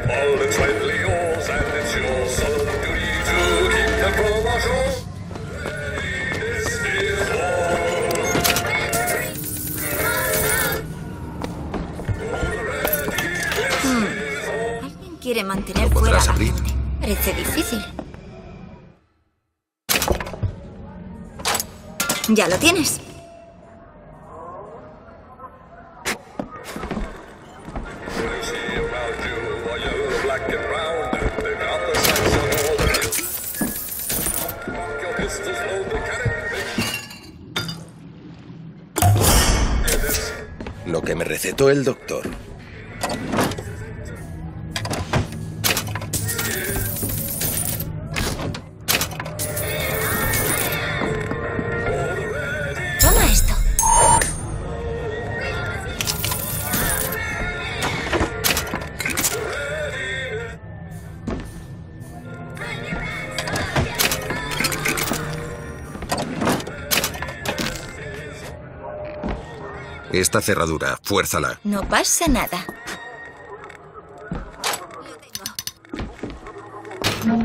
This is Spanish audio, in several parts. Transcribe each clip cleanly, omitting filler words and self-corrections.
All is rightly yours, and it's your solemn duty to keep them from our shore. This is Alguien quiere mantener ¿Lo fuera podrás la abrir? gente. Parece difícil. Ya lo tienes. see around you, all yellow, black, and brown. They've got the sights on all the hills. Cock your pistols, load the cannon. Lo que me recetó el doctor. Toma esto. Esta cerradura, fuérzala. No pasa nada. Lo tengo.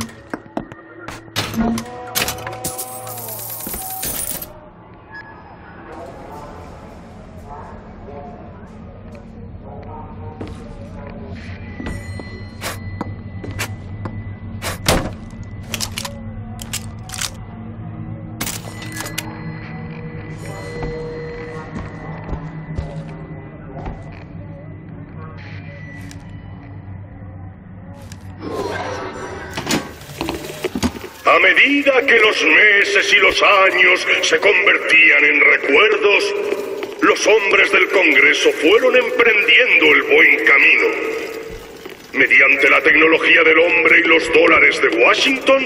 A medida que los meses y los años se convertían en recuerdos, los hombres del Congreso fueron emprendiendo el buen camino. Mediante la tecnología del hombre y los dólares de Washington,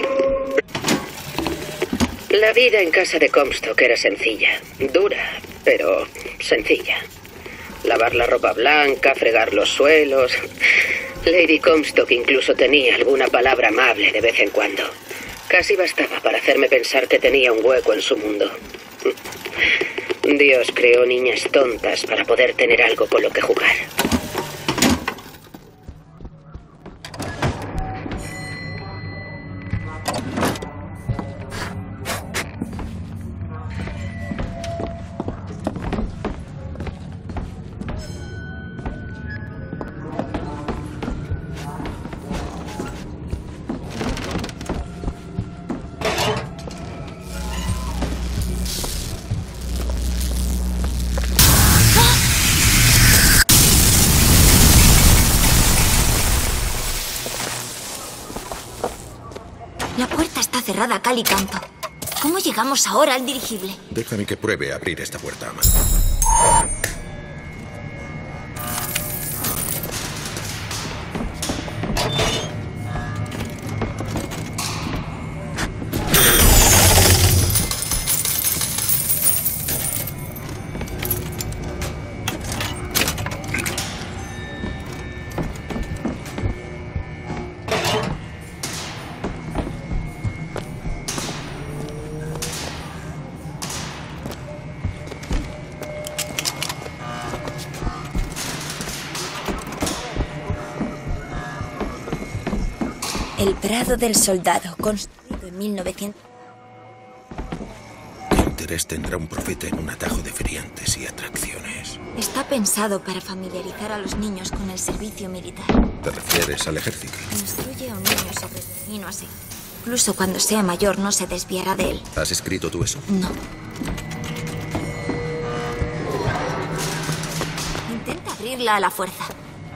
La vida en casa de Comstock era sencilla, dura, pero sencilla. Lavar la ropa blanca, fregar los suelos. Lady Comstock incluso tenía alguna palabra amable de vez en cuando. Casi bastaba para hacerme pensar que tenía un hueco en su mundo. Dios creó niñas tontas para poder tener algo con lo que jugar. La puerta está cerrada a cal y canto. ¿Cómo llegamos ahora al dirigible? Déjame que pruebe a abrir esta puerta, ama. El Prado del Soldado, construido en 1900. ¿Qué interés tendrá un profeta en un atajo de feriantes y atracciones? Está pensado para familiarizar a los niños con el servicio militar. ¿Te refieres al ejército? Instruye a un niño sobre el camino así. Incluso cuando sea mayor no se desviará de él. ¿Has escrito tú eso? No. Intenta abrirla a la fuerza.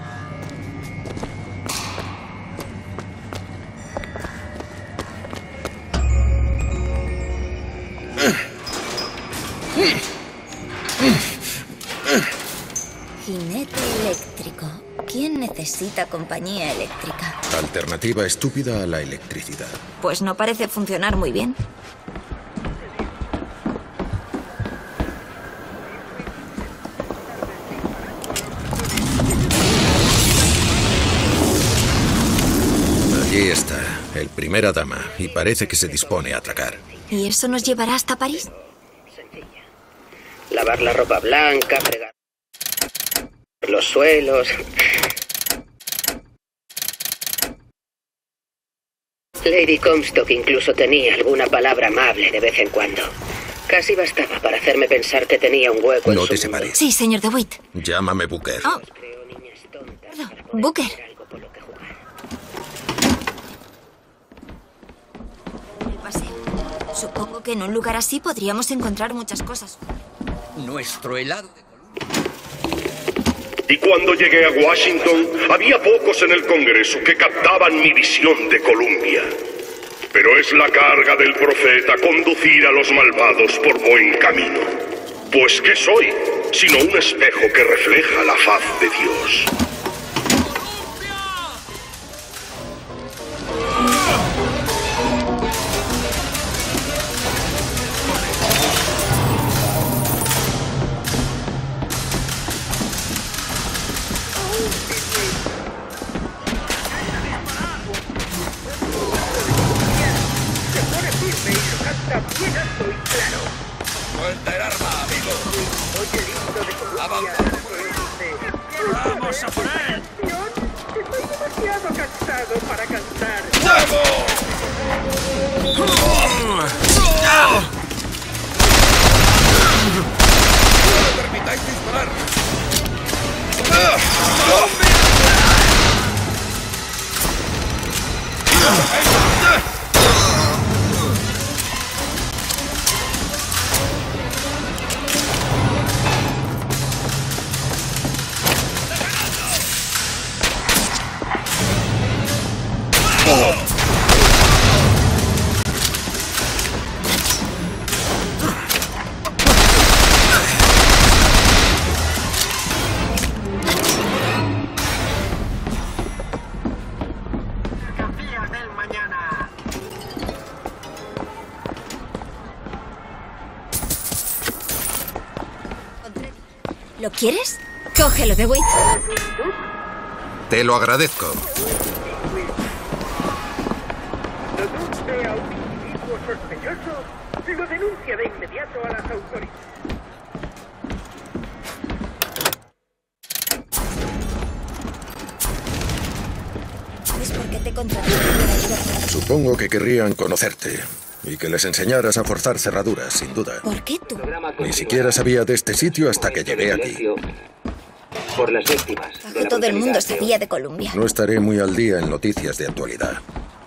Jinete eléctrico. ¿Quién necesita compañía eléctrica? Alternativa estúpida a la electricidad. Pues no parece funcionar muy bien. Allí está, el primera dama, y parece que se dispone a atracar. ¿Y eso nos llevará hasta París? Sencilla. Lavar la ropa blanca, fregar los suelos. Lady Comstock incluso tenía alguna palabra amable de vez en cuando. Casi bastaba para hacerme pensar que tenía un hueco en No su te mundo. separes. Sí, señor DeWitt. Llámame Booker. Oh, Creo niñas tontas perdón, para poder Booker. tener algo por lo que jugar. El paseo. Supongo que en un lugar así podríamos encontrar muchas cosas. Nuestro helado de Y cuando llegué a Washington, había pocos en el Congreso que captaban mi visión de Columbia. Pero es la carga del profeta conducir a los malvados por buen camino. Pues ¿qué soy? Sino un espejo que refleja la faz de Dios. ¡Suelta el arma, amigo! ¡Vamos a por él! Estoy demasiado cansado para cantar. ¡No me permitáis disparar! Mercancías del mañana. ¿Lo quieres? Cógelo, DeWitt. Te lo agradezco. Duduk ve a un individuo sospechoso y lo denuncia de inmediato a las autoridades. ¿Es porque te contraté para ayudarte? Supongo que querrían conocerte y que les enseñaras a forzar cerraduras, sin duda. ¿Por qué tú? Ni siquiera sabía de este sitio hasta que llegué aquí. Por las víctimas. Bajo todo el mundo sabía de Columbia. No estaré muy al día en noticias de actualidad.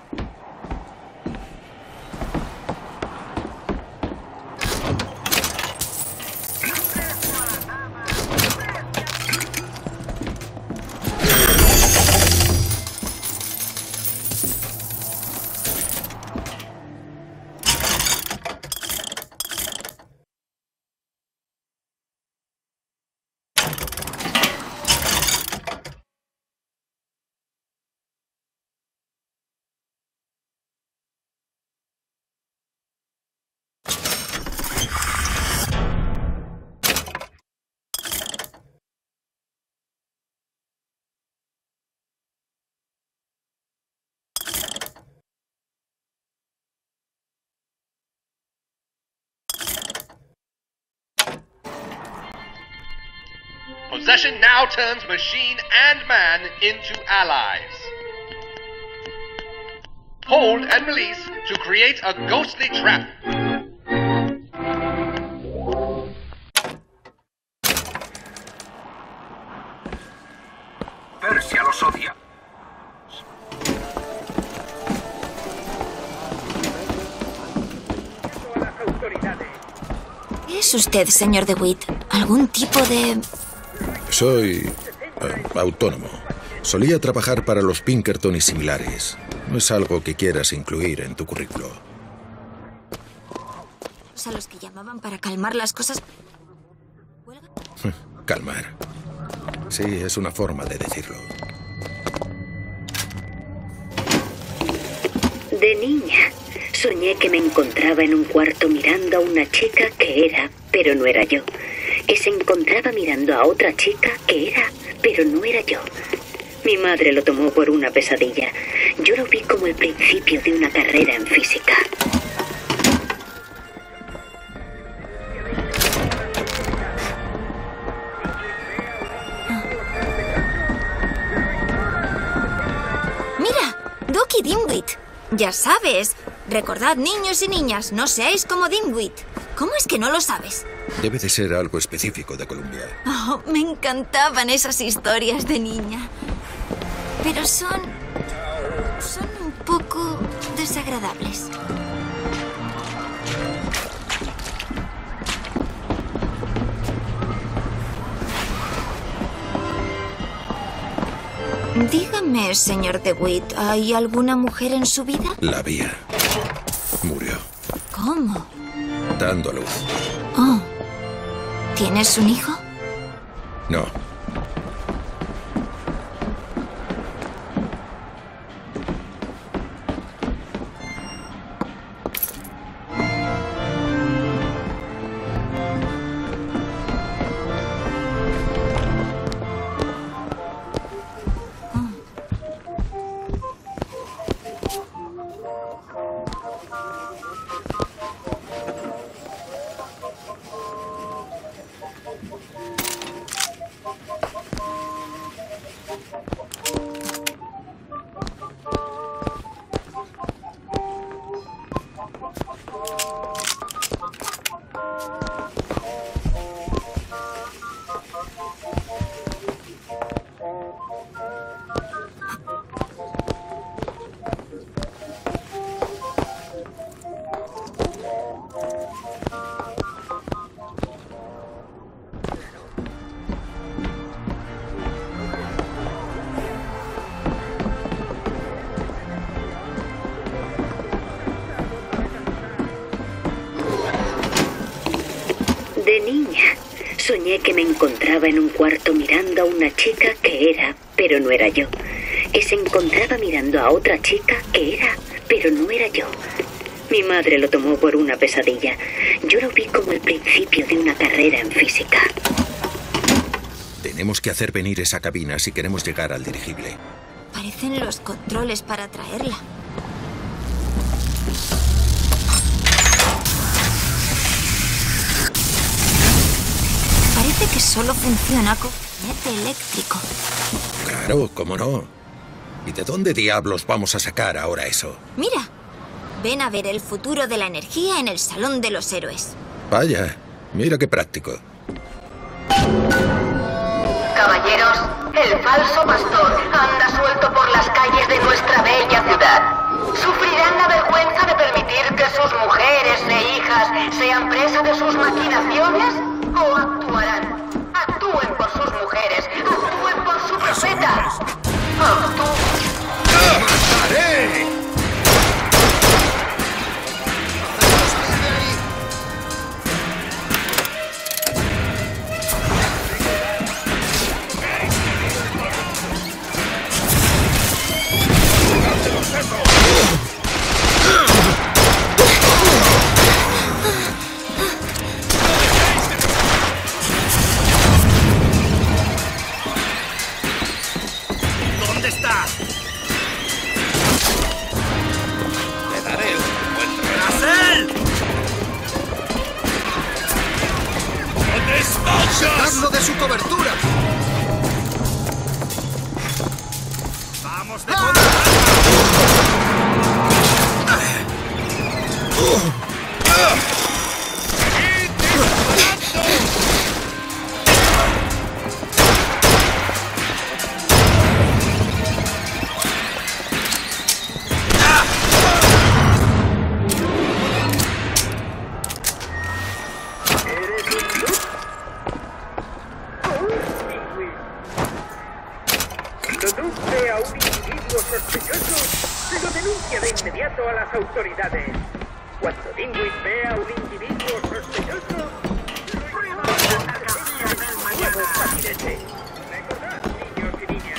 Possession now turns machine and man into allies. Hold and release to create a ghostly trap. Persia los odia. A las autoridades. ¿Qué es usted, señor DeWitt? ¿Algún tipo de...? Soy autónomo. Solía trabajar para los Pinkerton y similares. No es algo que quieras incluir en tu currículo. ¿A los que llamaban para calmar las cosas? ¿Huelga? Calmar. Sí, es una forma de decirlo. De niña, soñé que me encontraba en un cuarto mirando a una chica que era, pero no era yo. Que se encontraba mirando a otra chica que era, pero no era yo. Mi madre lo tomó por una pesadilla. Yo lo vi como el principio de una carrera en física. ¡Mira! ¡Ducky Dimwit! Ya sabes. Recordad, niños y niñas, no seáis como Dimwit. ¿Cómo es que no lo sabes? Debe de ser algo específico de Columbia. Oh, me encantaban esas historias de niña. Pero son un poco desagradables. Dígame, señor DeWitt, ¿hay alguna mujer en su vida? La había. Murió. ¿Cómo? Dando a luz. Oh. ¿Tienes un hijo? No. De niña, soñé que me encontraba en un cuarto mirando a una chica que era, pero no era yo. Que se encontraba mirando a otra chica que era, pero no era yo. Mi madre lo tomó por una pesadilla. Yo lo vi como el principio de una carrera en física. Tenemos que hacer venir esa cabina si queremos llegar al dirigible. Parecen los controles para traerla. Parece que solo funciona con corriente eléctrico. Claro, cómo no. ¿Y de dónde diablos vamos a sacar ahora eso? Mira, ven a ver el futuro de la energía en el Salón de los Héroes. Vaya, mira qué práctico. Caballeros, el falso pastor anda suelto por las calles de nuestra bella ciudad. ¿Sufrirán la vergüenza de permitir que sus mujeres e hijas sean presa de sus maquinaciones? ¿O actuarán? Actúen por sus mujeres, actúen por su profeta. ¡Mataré! ¿Dónde está? Le daré un buen ¡Russell! ¿Dónde está? ¡Sacadlo de su cobertura! ¡Vamos de Produce a un individuo sospechoso, se lo denuncia de inmediato a las autoridades. Cuando Dimwit vea a un individuo sospechoso, lo lleva a la nuevo patinete. Recordad, niños y niñas.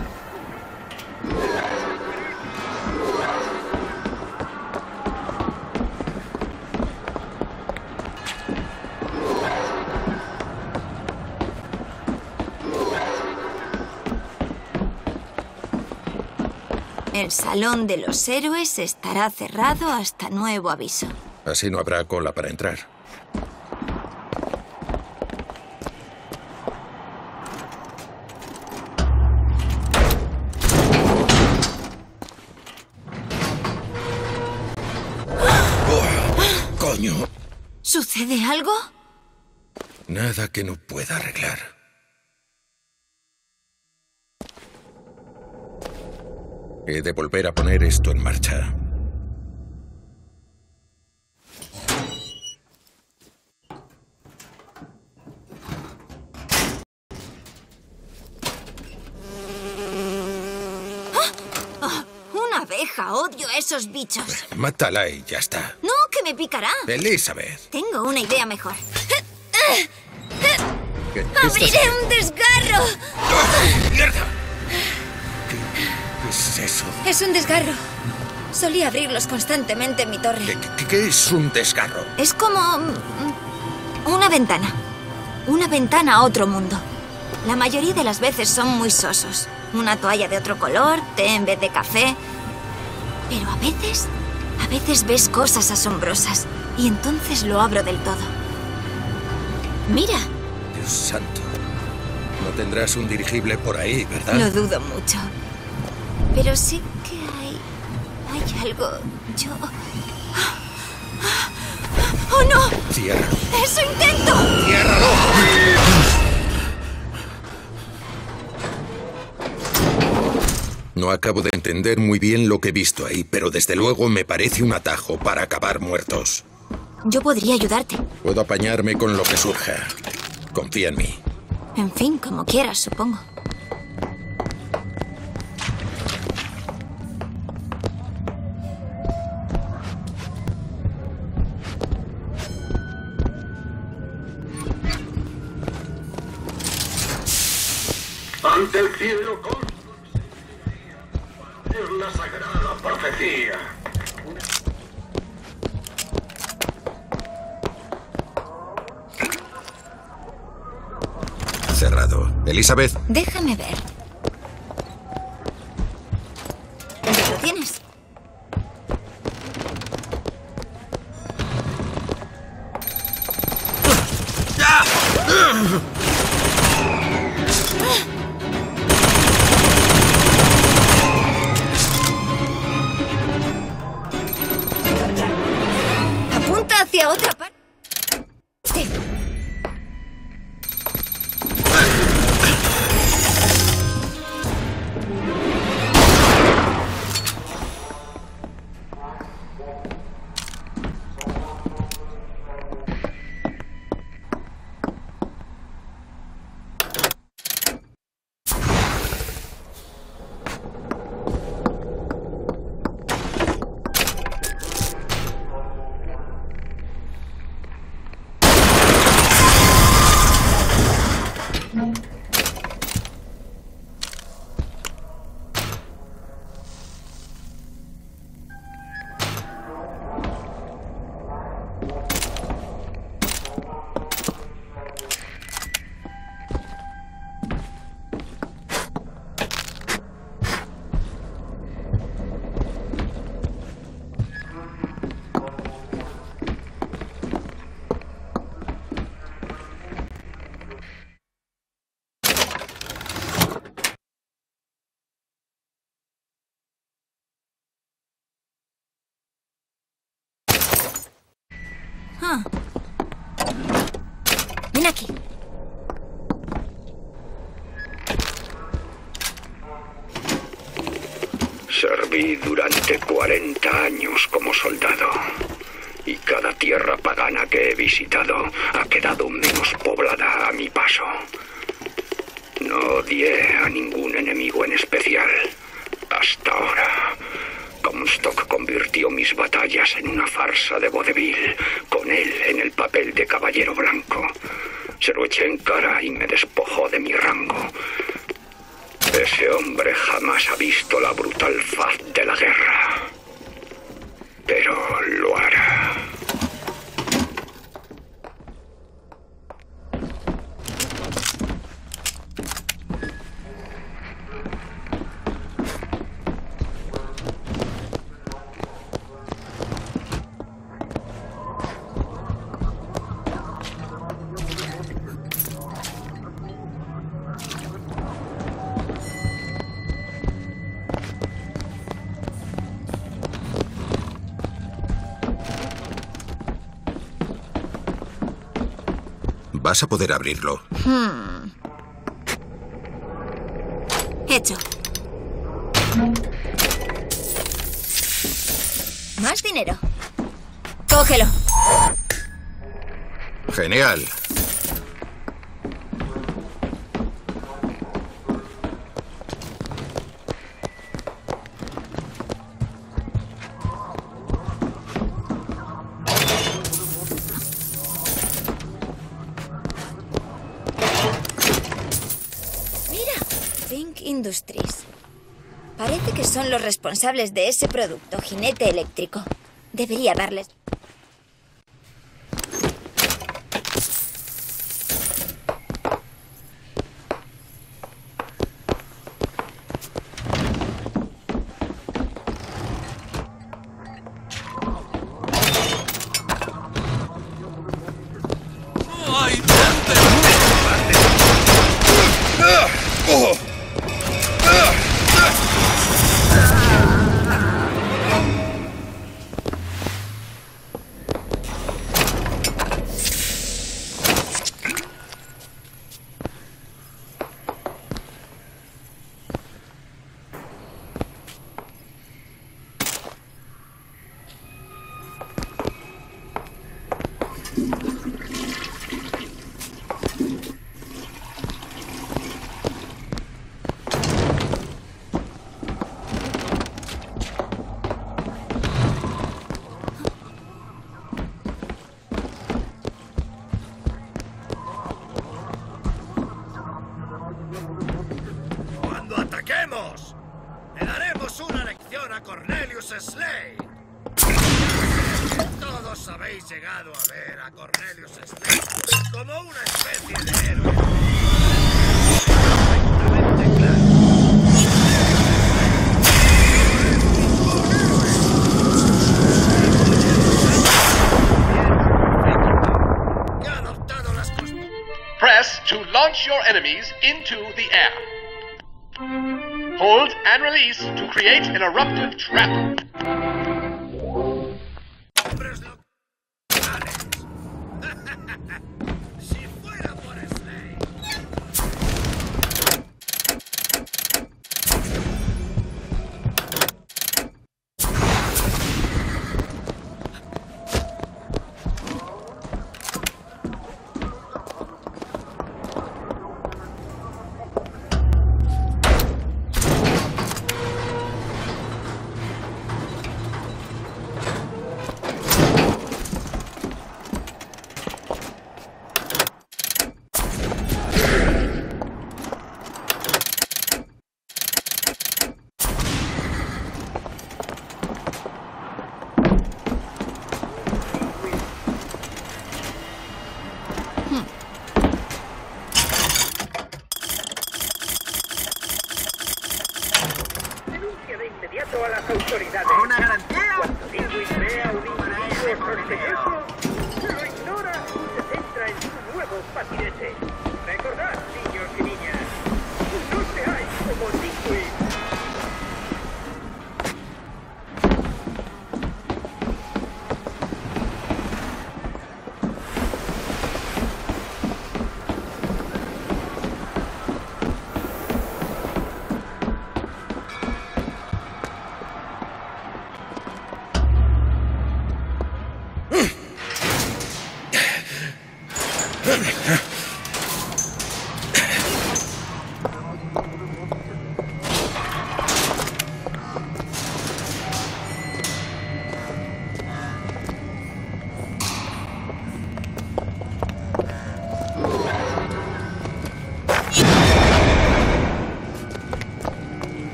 El Salón de los Héroes estará cerrado hasta nuevo aviso. Así no habrá cola para entrar. coño? ¿Sucede algo? Nada que no pueda arreglar. He de volver a poner esto en marcha. Una abeja. Odio a esos bichos. Mátala y ya está. No, que me picará. Elizabeth. Tengo una idea mejor. ¿Qué ¡Abriré un desgarro! ¡Oh, ¡mierda! ¿Qué es eso? Es un desgarro. Solía abrirlos constantemente en mi torre. ¿Qué es un desgarro? Es como... una ventana. Una ventana a otro mundo. La mayoría de las veces son muy sosos. Una toalla de otro color, té en vez de café. Pero a veces ves cosas asombrosas. Y entonces lo abro del todo. Mira. Dios santo. No tendrás un dirigible por ahí, ¿verdad? Lo dudo mucho. Pero sí que hay algo... Yo... ¡Oh, no! Ciérralo. ¡Eso intento! ¡Ciérralo! No acabo de entender muy bien lo que he visto ahí, pero desde luego me parece un atajo para acabar muertos. Yo podría ayudarte. Puedo apañarme con lo que surja. Confía en mí. En fin, como quieras, supongo. Ante el cielo es la sagrada profecía. Cerrado. Elizabeth. Déjame ver. ¿Ya lo tienes? Apunta hacia otra parte. Sí. Ven aquí. Serví durante 40 años como soldado. Y cada tierra pagana que he visitado ha quedado menos poblada a mi paso. No odié a ningún enemigo en especial. Hasta ahora. Comstock convirtió mis batallas en una farsa de vodevil, con él en el papel de caballero blanco. Se lo eché en cara y me despojó de mi rango. Ese hombre jamás ha visto la brutal faz de la guerra. Pero lo hará. Vas a poder abrirlo. Hecho. Más dinero. Cógelo. Genial. Think Industries. Parece que son los responsables de ese producto, jinete eléctrico. Debería darles... ¡Le daremos una lección a Cornelius Slade! Todos habéis llegado a ver a Cornelius Slade como una especie de héroe. Perfectamente claro. Que ha adoptado las costumbres. Press to launch your enemies into the air. Hold and release to create an eruptive trap. Si fuera por Slade. Denuncia de inmediato a las autoridades. ¿Una garantía? Cuando Dingwin vea a un individuo sospechoso, lo ignora y se centra en su nuevo patinete. Recordad, niños y niñas, no seáis como Dingwin.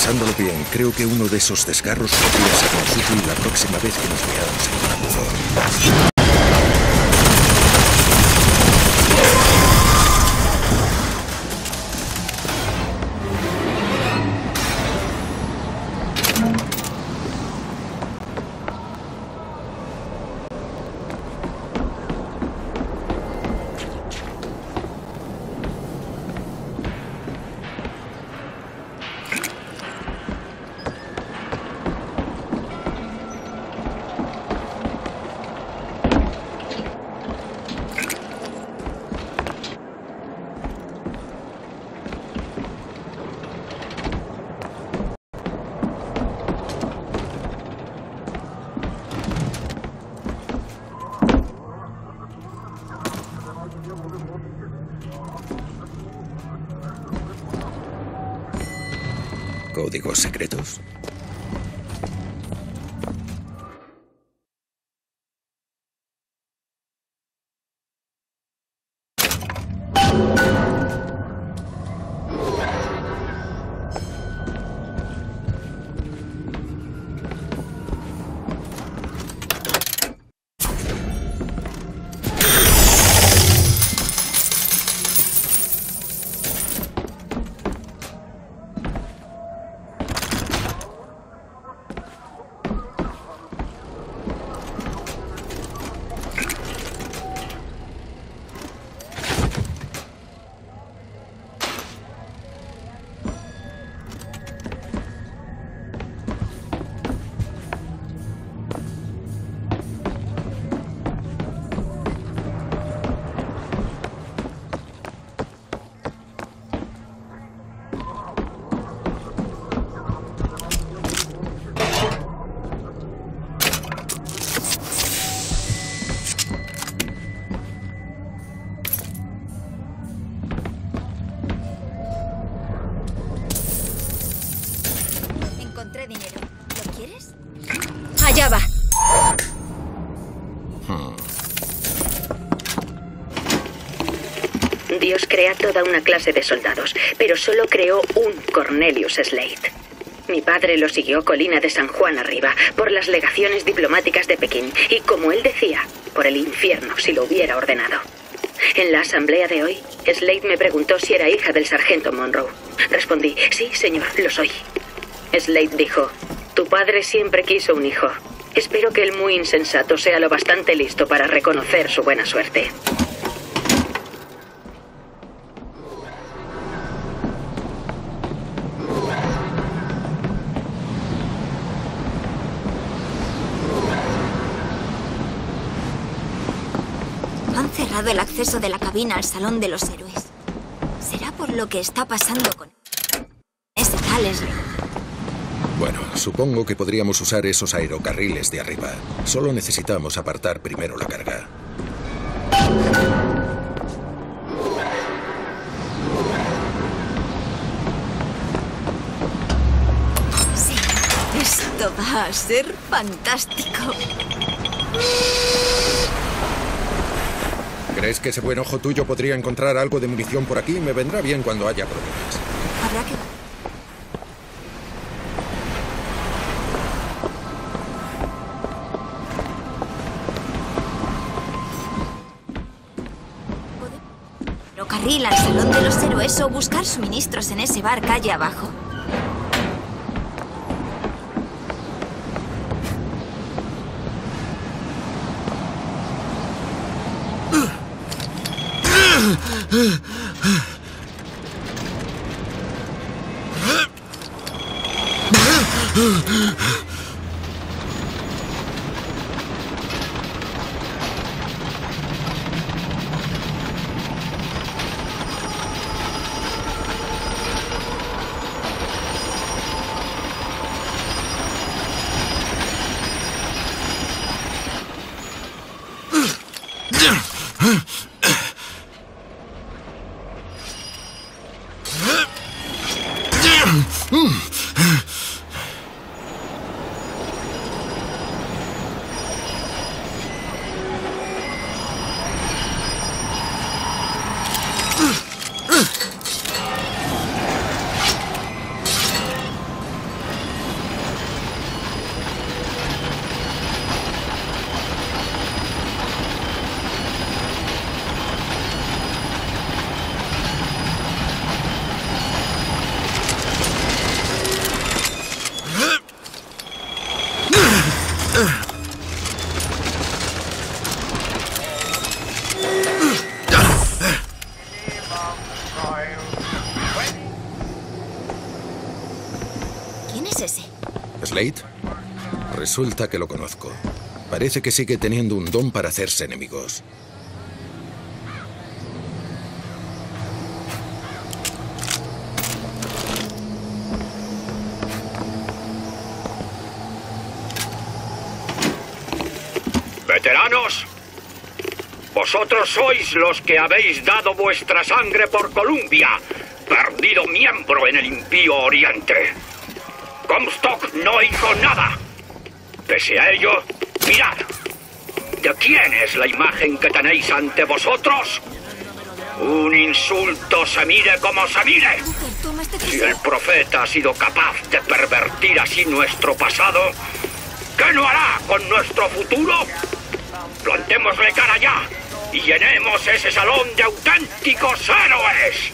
Pensándolo bien, creo que uno de esos desgarros podría sernos útil la próxima vez que nos veamos en un apuro. ¿Códigos secretos? Encontré dinero. ¿Lo quieres? Allá va. Dios crea toda una clase de soldados, pero solo creó un Cornelius Slade. Mi padre lo siguió colina de San Juan arriba, por las legaciones diplomáticas de Pekín, y como él decía, por el infierno si lo hubiera ordenado. En la asamblea de hoy, Slade me preguntó si era hija del sargento Monroe. Respondí, sí, señor, lo soy. Slade dijo, tu padre siempre quiso un hijo. Espero que el muy insensato sea lo bastante listo para reconocer su buena suerte. Han cerrado el acceso de la cabina al Salón de los Héroes. ¿Será por lo que está pasando con ese tal Slade? Bueno, supongo que podríamos usar esos aerocarriles de arriba. Solo necesitamos apartar primero la carga. Sí, esto va a ser fantástico. ¿Crees que ese buen ojo tuyo podría encontrar algo de munición por aquí? Me vendrá bien cuando haya problemas. Habrá que... Carril al Salón de los Héroes o buscar suministros en ese bar calle abajo. Slade? Resulta que lo conozco. Parece que sigue teniendo un don para hacerse enemigos. Veteranos, vosotros sois los que habéis dado vuestra sangre por Columbia, perdido miembro en el impío Oriente. Comstock no hizo nada. Pese a ello, mirad. ¿De quién es la imagen que tenéis ante vosotros? Un insulto se mire como se mire. Si el profeta ha sido capaz de pervertir así nuestro pasado, ¿qué no hará con nuestro futuro? Plantémosle cara ya y llenemos ese salón de auténticos héroes.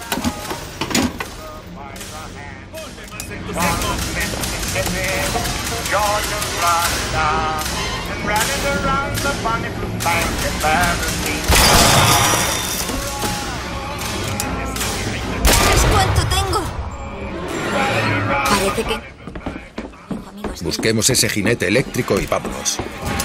¿Sabes cuánto tengo? Parece que... Busquemos ese jinete eléctrico y vámonos.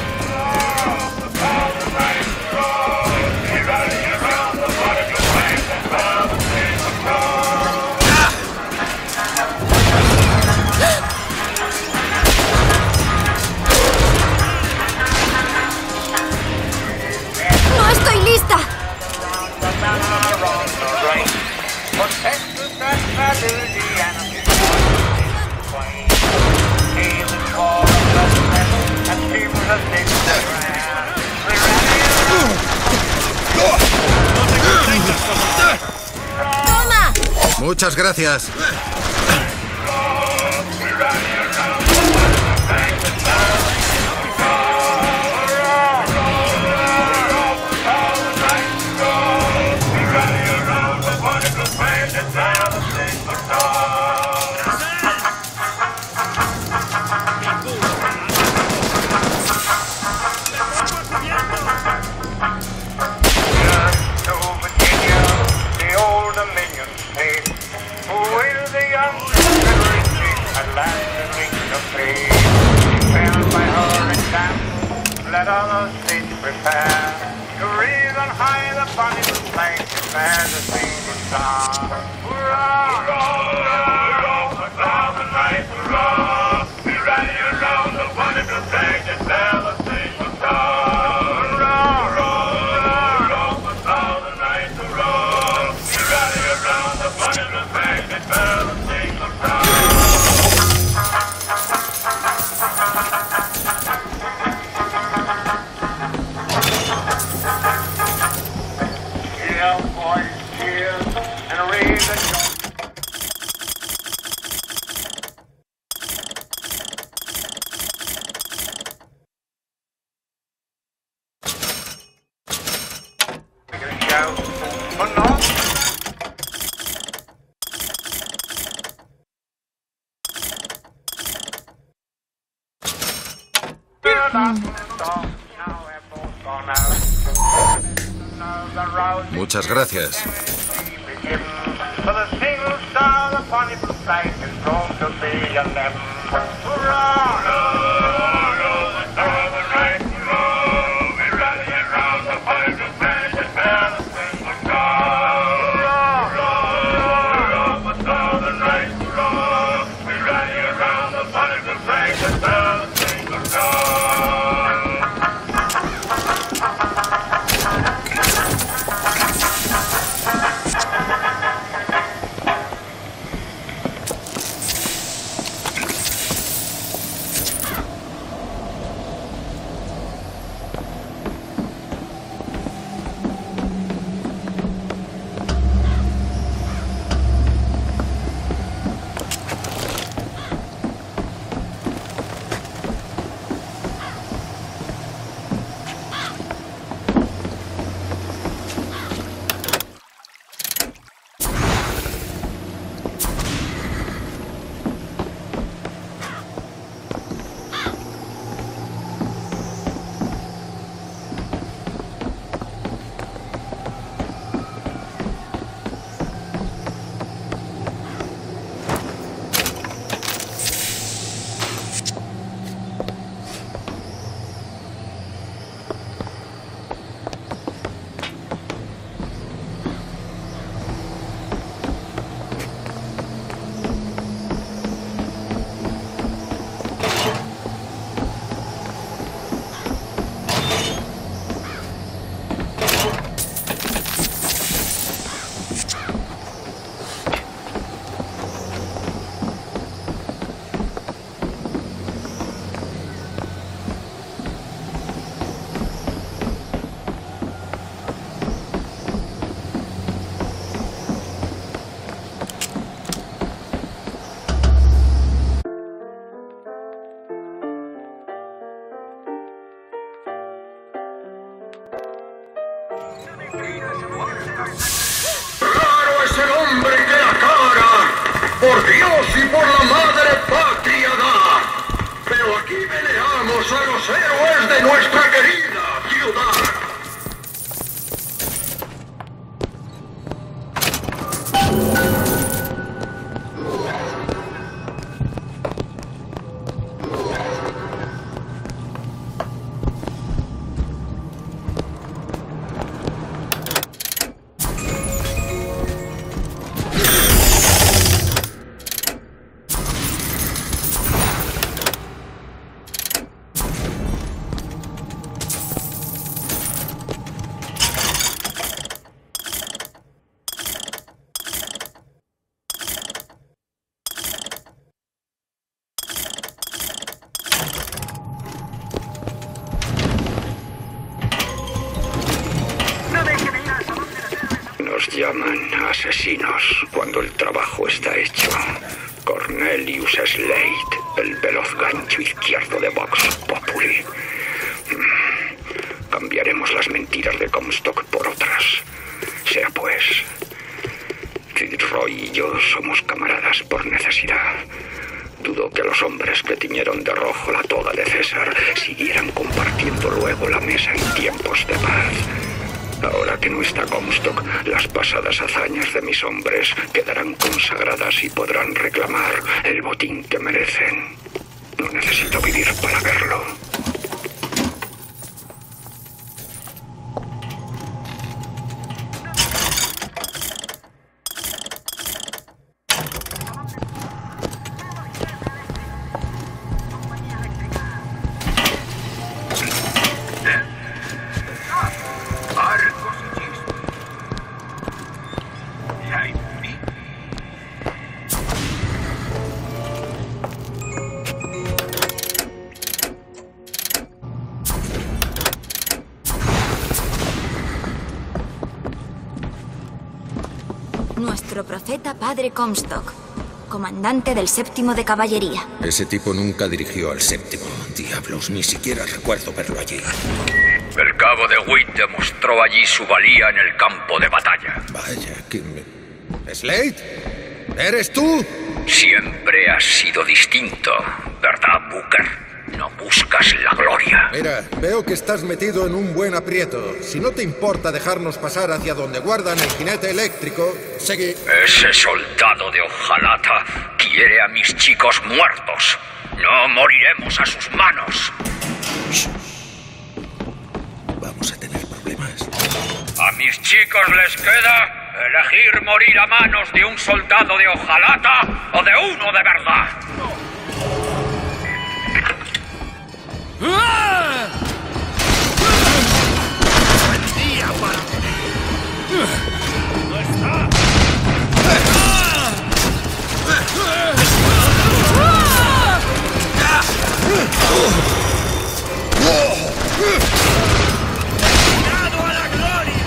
¡No estoy lista! ¡Toma! Muchas gracias. Let all the states prepare to raise on high the bonny flag as a single star. Hurrah! Hurrah! Hurrah! The night, hurrah! We rally around the wonderful flag that fell a single star. Hurrah! Hurrah! Hurrah! The night, hurrah! We rally around the wonderful flag that fell a single star. Muchas gracias. ¡Raro es el hombre que la cara! ¡Por Dios y por la madre patria da! Pero aquí veneramos a los héroes de nuestra querida ciudad. Nos llaman asesinos cuando el trabajo está hecho. Cornelius Slade, el veloz gancho izquierdo de Vox Populi. Cambiaremos las mentiras de Comstock por otras. Sea pues. Fitzroy y yo somos camaradas por necesidad. Dudo que los hombres que tiñeron de rojo la toga de César siguieran compartiendo luego la mesa en tiempos de paz. Ahora que no está Comstock, las pasadas hazañas de mis hombres quedarán consagradas y podrán reclamar el botín que merecen. No necesito vivir para verlo. Nuestro profeta Padre Comstock, comandante del 7º de caballería. Ese tipo nunca dirigió al 7º. Diablos, ni siquiera recuerdo verlo allí. El cabo de Witt demostró allí su valía en el campo de batalla. Vaya, que me... ¿Slade? ¿Eres tú? Siempre has sido distinto, ¿verdad, Booker? No buscas la gloria. Mira, veo que estás metido en un buen aprieto. Si no te importa dejarnos pasar hacia donde guardan el jinete eléctrico, seguí. Ese soldado de hojalata quiere a mis chicos muertos. No moriremos a sus manos. Vamos a tener problemas. A mis chicos les queda elegir morir a manos de un soldado de hojalata o de uno de verdad. ¡Buen día para... ¡No está! ¡Destinado a la gloria!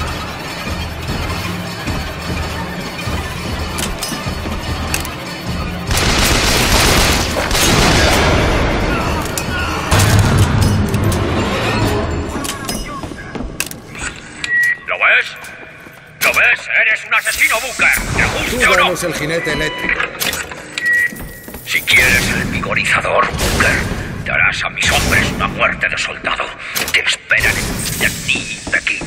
¿Lo ves? Eres un asesino, Booker. ¿Te guste Tú o no? danos el jinete eléctrico. Si quieres el vigorizador, Booker, darás a mis hombres una muerte de soldado. Te esperan en ti, Pekín.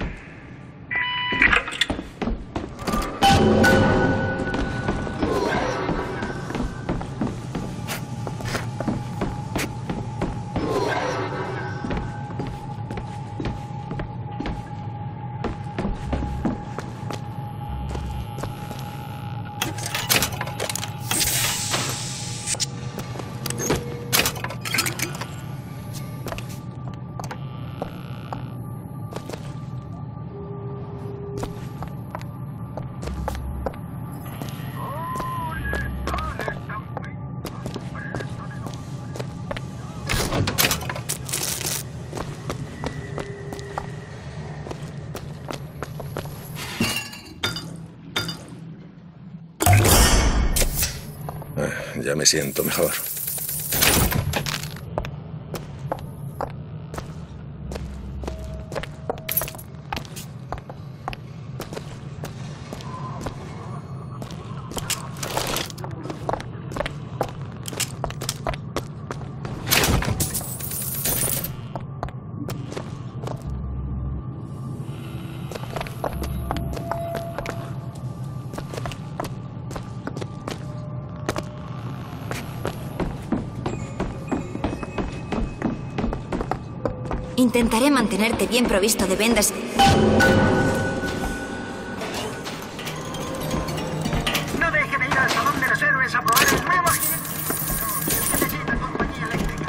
Ya me siento mejor. Intentaré mantenerte bien provisto de vendas. No deje de ir al Salón de los Héroes a probar el nuevo jinete. Necesita compañía eléctrica.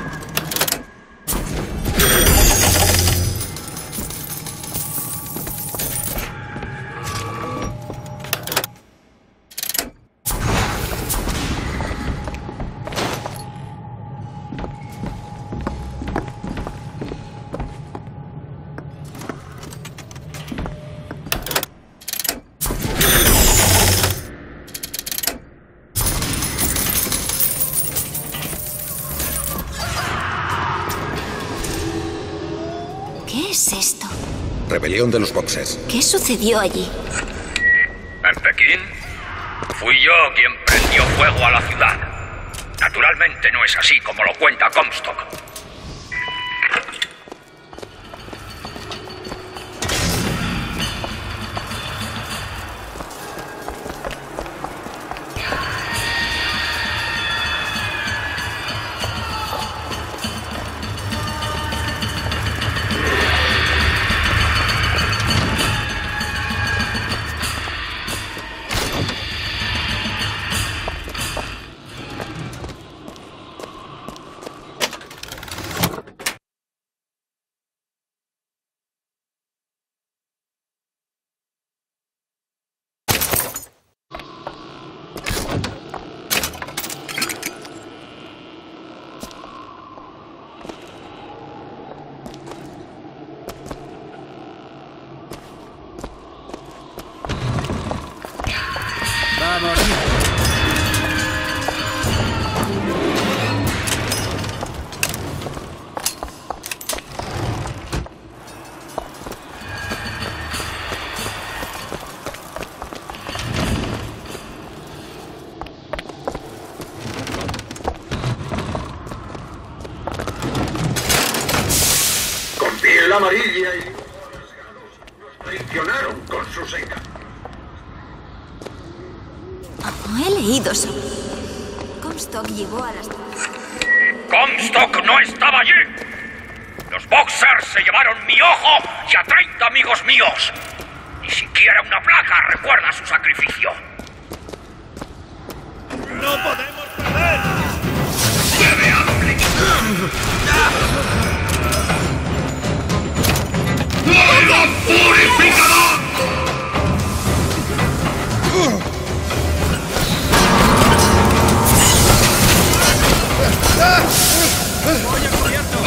¿Qué es esto? Rebelión de los boxers. ¿Qué sucedió allí? ¿En Pekín? Fui yo quien prendió fuego a la ciudad. Naturalmente no es así como lo cuenta Comstock. Con piel amarilla y nos traicionaron con sus engaños. He leído sobre... Comstock llegó a las... Comstock no estaba allí. Los boxers se llevaron mi ojo y a 30 amigos míos. Ni siquiera una placa recuerda su sacrificio. ¡No podemos perder! ¡Debe aplicar! ¡Fuego purificador! ¡Voy a cubierto!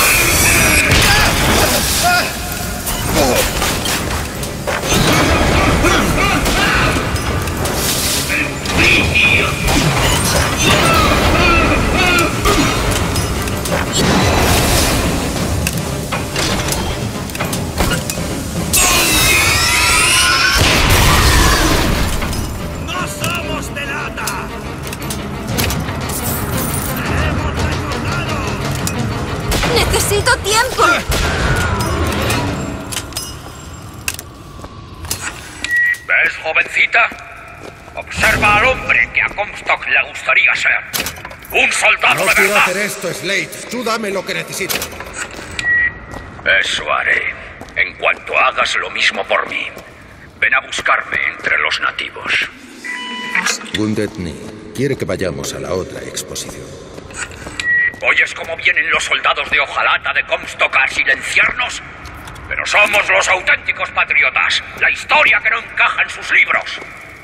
¡No somos de lata! ¡Seremos recordados! ¡Necesito tiempo! ¿Ves, jovencita? Observa al hombre que a Comstock le gustaría ser. ¡Un soldado No de quiero verdad! hacer esto, Slade. Tú dame lo que necesito. Eso haré. En cuanto hagas lo mismo por mí. Ven a buscarme entre los nativos. Wounded Knee quiere que vayamos a la otra exposición. ¿Oyes cómo vienen los soldados de hojalata de Comstock a silenciarnos? Pero somos los auténticos patriotas. La historia que no encaja en sus libros.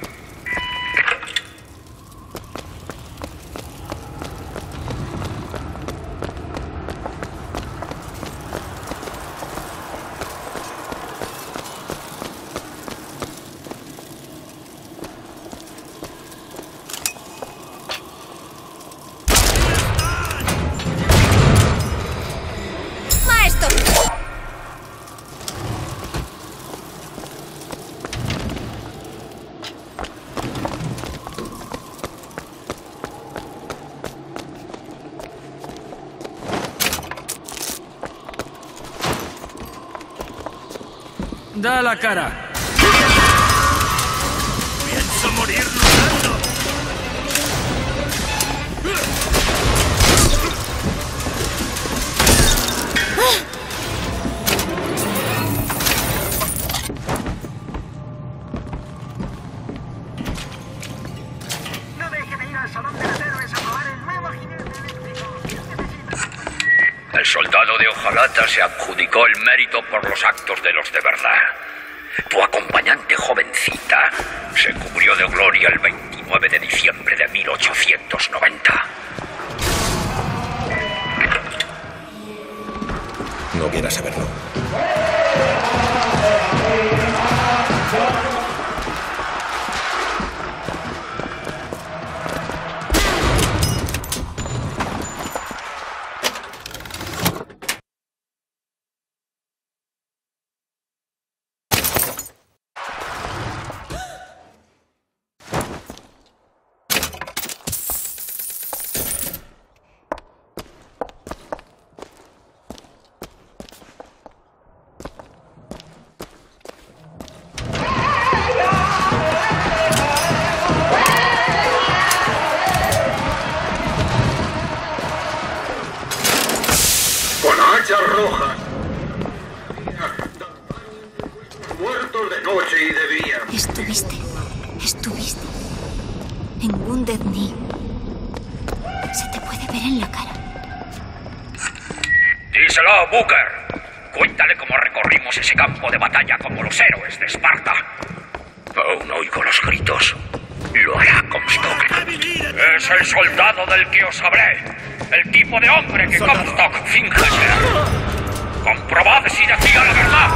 ¡Maestro! Da la cara. ¡Pienso morir luchando! condado de Ojalata se adjudicó el mérito por los actos de los de verdad. Tu acompañante jovencita se cubrió de gloria el 29 de diciembre de 1890. No quieras saberlo. Rojas. Muertos de noche y de día. Estuviste en Wounded Knee. Se te puede ver en la cara. Díselo, Booker. Cuéntale cómo recorrimos ese campo de batalla como los héroes de Esparta. Aún oigo los gritos. Lo hará Comstock. Es el soldado del que os hablé. El tipo de hombre que Comstock finge ser. Comprobad si decía la verdad.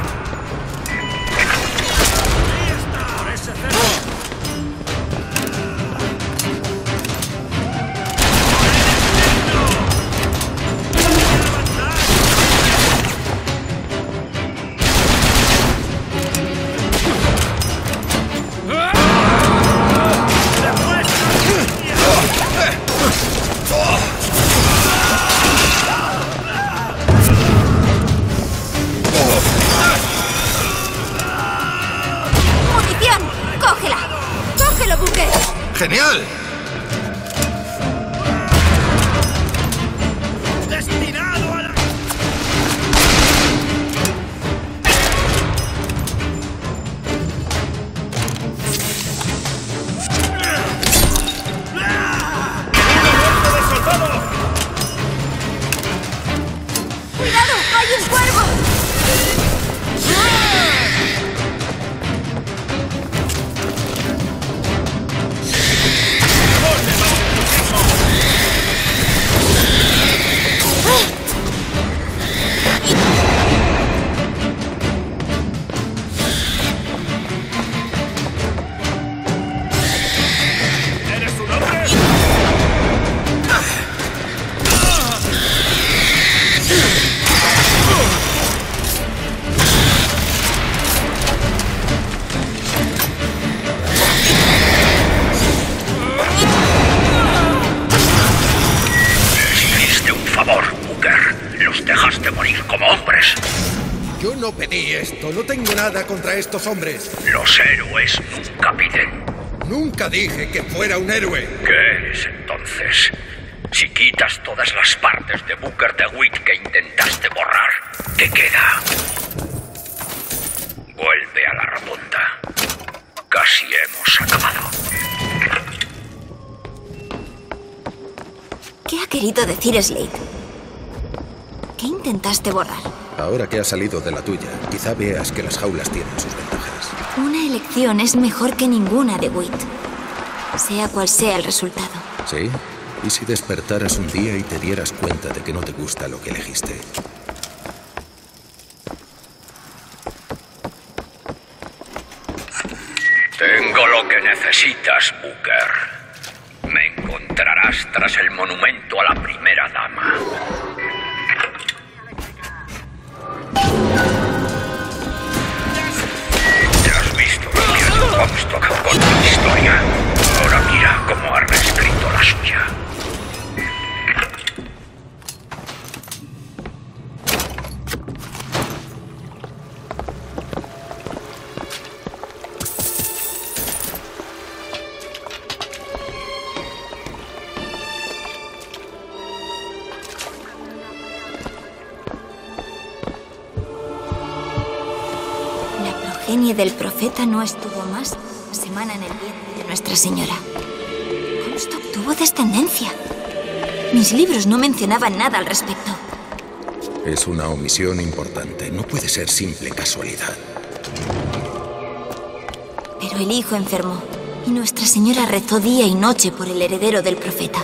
¡Genial! ¡Destinado a la... ¡Cuidado! ¡Hay un cuervo! Yo no pedí esto. No tengo nada contra estos hombres. Los héroes nunca piden. Nunca dije que fuera un héroe. ¿Qué eres entonces? Si quitas todas las partes de Booker DeWitt que intentaste borrar, ¿qué queda? Vuelve a la rotonda. Casi hemos acabado. ¿Qué ha querido decir Slade? ¿Qué intentaste borrar? Ahora que has salido de la tuya, quizá veas que las jaulas tienen sus ventajas. Una elección es mejor que ninguna, DeWitt. Sea cual sea el resultado. ¿Sí? ¿Y si despertaras un día y te dieras cuenta de que no te gusta lo que elegiste? Tengo lo que necesitas, Booker. Me encontrarás tras el monumento a la primera dama. Ya has visto lo que ha hecho Comstock con tu historia. Ahora mira cómo ha reescrito la suya. La progenie del profeta no estuvo más una semana en el vientre de Nuestra Señora. Comstock tuvo descendencia. Mis libros no mencionaban nada al respecto. Es una omisión importante. No puede ser simple casualidad. Pero el hijo enfermó, y Nuestra Señora rezó día y noche por el heredero del profeta.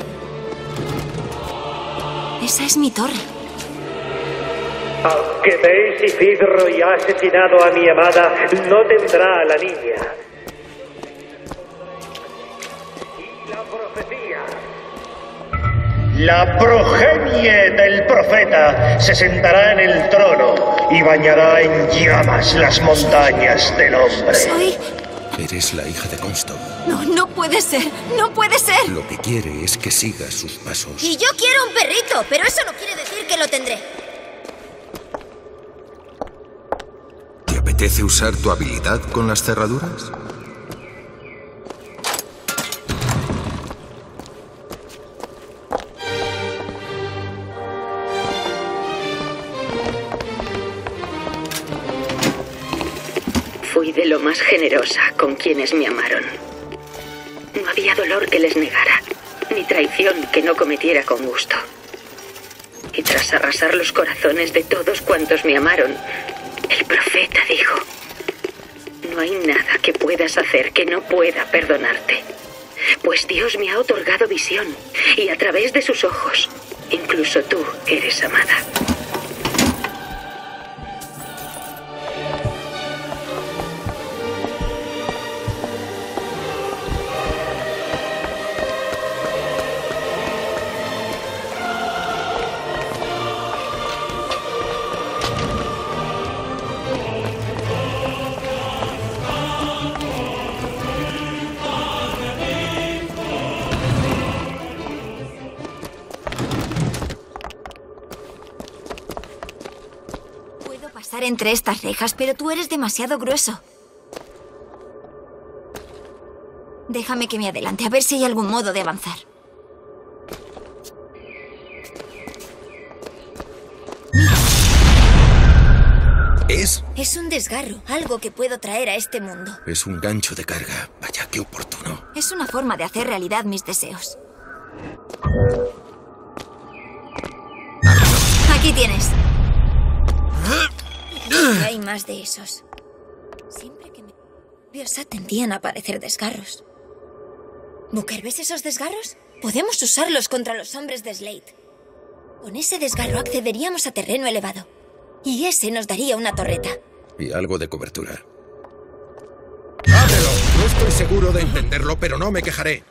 Esa es mi torre. Aunque Mace y Fitzroy ha asesinado a mi amada, no tendrá a la niña. Y la profecía. La progenie del profeta se sentará en el trono y bañará en llamas las montañas del hombre. Eres la hija de Comstock. No, no puede ser. No puede ser. Lo que quiere es que sigas sus pasos. Y yo quiero un perrito, pero eso no quiere decir que lo tendré. ¿Te apetece usar tu habilidad con las cerraduras? Fui de lo más generosa con quienes me amaron. No había dolor que les negara, ni traición que no cometiera con gusto. Y tras arrasar los corazones de todos cuantos me amaron, el profeta dijo: no hay nada que puedas hacer que no pueda perdonarte. Pues Dios me ha otorgado visión, y a través de sus ojos, incluso tú eres amada. Pasar entre estas rejas, pero tú eres demasiado grueso. Déjame que me adelante, a ver si hay algún modo de avanzar. Es un desgarro, algo que puedo traer a este mundo. Es un gancho de carga. Vaya, qué oportuno. Es una forma de hacer realidad mis deseos. Aquí tienes. Hay más de esos. Siempre que me... Nerviosa tendían a aparecer desgarros. Booker, ¿ves esos desgarros? Podemos usarlos contra los hombres de Slade. Con ese desgarro accederíamos a terreno elevado. Y ese nos daría una torreta. Y algo de cobertura. ¡Ábrelo! No estoy seguro de entenderlo, pero no me quejaré.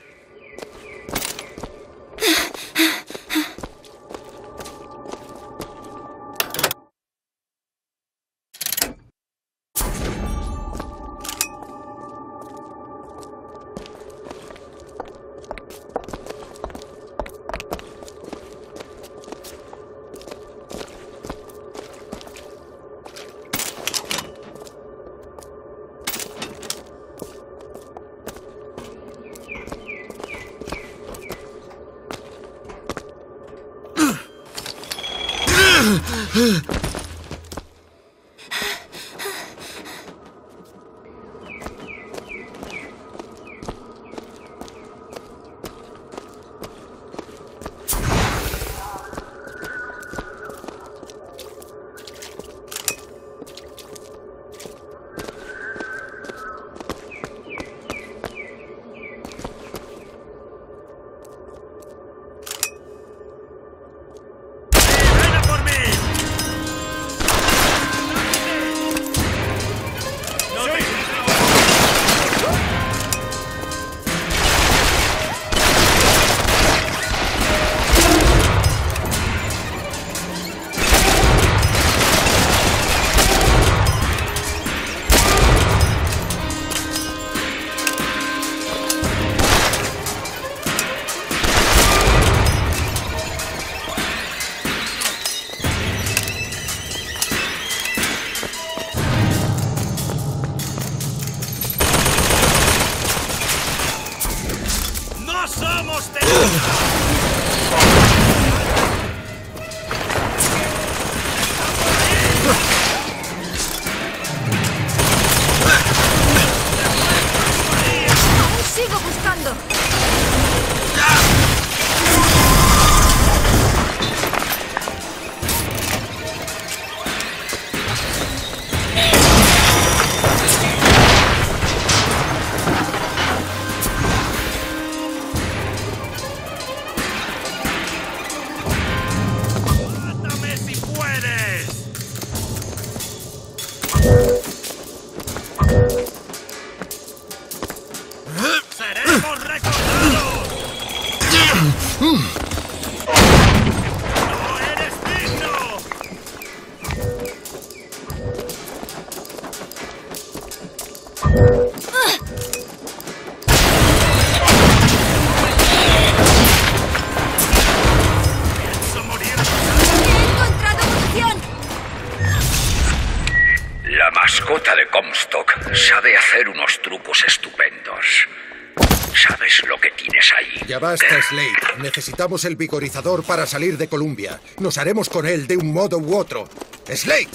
La mascota de Comstock sabe hacer unos trucos estupendos. ¿Sabes lo que tienes ahí? Ya basta, Slade. Necesitamos el vigorizador para salir de Columbia. Nos haremos con él de un modo u otro. ¡Slade!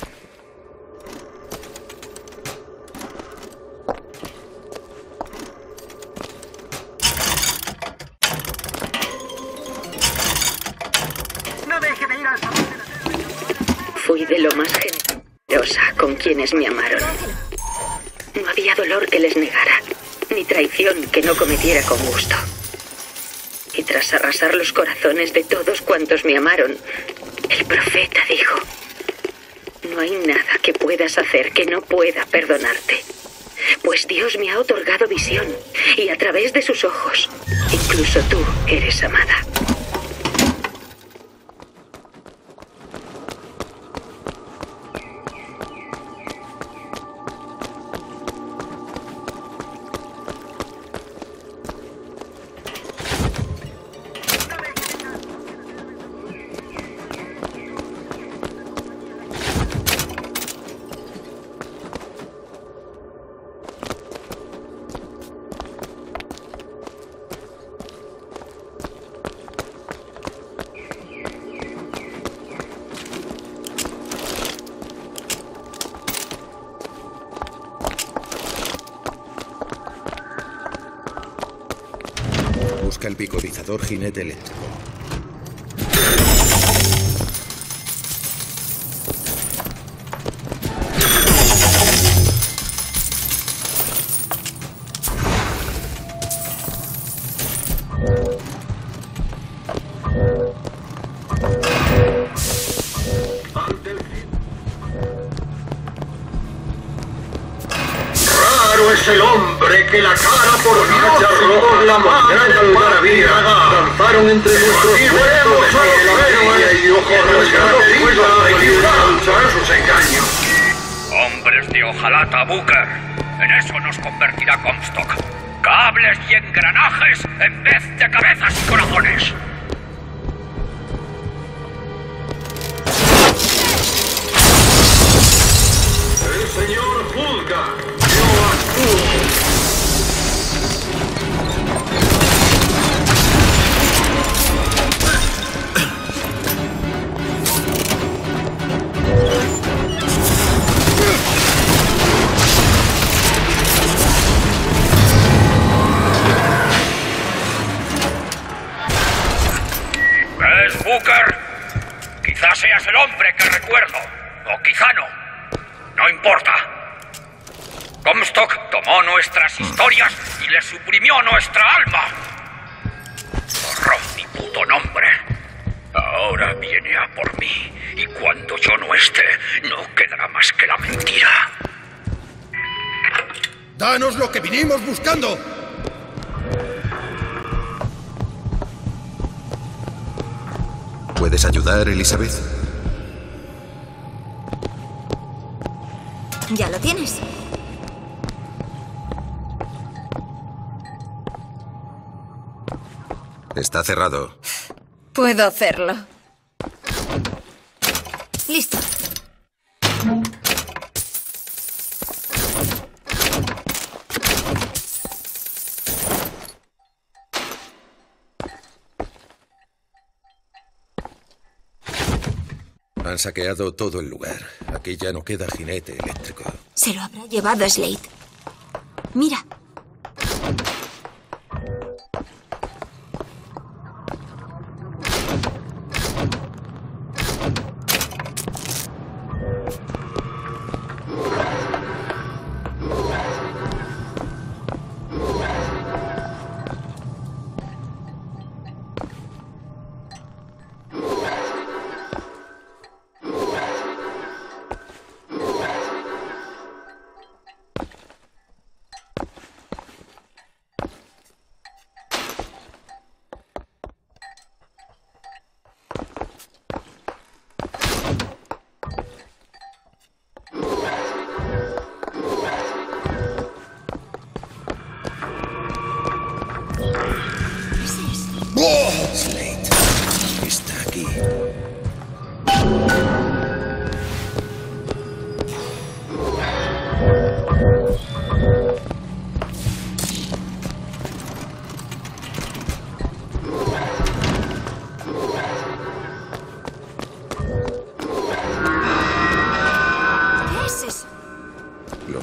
No deje de ir al salón de la... Fui de lo más generosa con quienes me amaron. No había dolor que les negara, ni traición que no cometiera con gusto. Y tras arrasar los corazones de todos cuantos me amaron, el profeta dijo: no hay nada que puedas hacer que no pueda perdonarte. Pues Dios me ha otorgado visión, y a través de sus ojos, incluso tú eres amada. Busca el vigorizador jinete eléctrico. Raro es el hombre que la cara por Dios por la montaña maravilla danzaron entre nuestros puestos de miel y ojos rasgados para luchar sus engaños. Hombres de hojalata, Booker. En eso nos convertirá Comstock. Cables y engranajes en vez de cabezas y corazones. El señor juzga, yo actúo. ¿Ves, Booker? Quizás seas el hombre que recuerdo, o quizá no. No importa. Comstock tomó nuestras historias y le suprimió nuestra alma. Borró mi puto nombre. Ahora viene a por mí, y cuando yo no esté, no quedará más que la mentira. ¡Danos lo que vinimos buscando! ¿Puedes ayudar, Elizabeth? Ya lo tienes. Está cerrado. Puedo hacerlo. Listo. Han saqueado todo el lugar. Aquí ya no queda jinete eléctrico. Se lo habrá llevado Slade. Mira.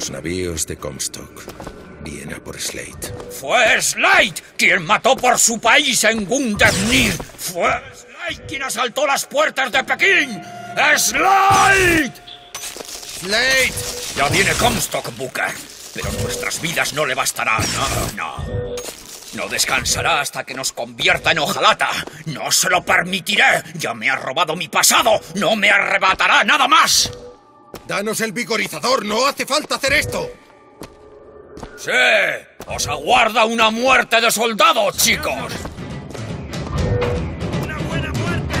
Los navíos de Comstock. Viene a por Slade. Fue Slade quien mató por su país en Gundersnir. Fue Slade quien asaltó las puertas de Pekín. ¡Slade! ¡Slade! Ya viene Comstock, Booker. Pero nuestras vidas no le bastarán. No. No descansará hasta que nos convierta en hojalata. No se lo permitiré. Ya me ha robado mi pasado. No me arrebatará nada más. ¡Danos el vigorizador! ¡No hace falta hacer esto! ¡Sí! ¡Os aguarda una muerte de soldado, chicos! ¡Una buena muerte!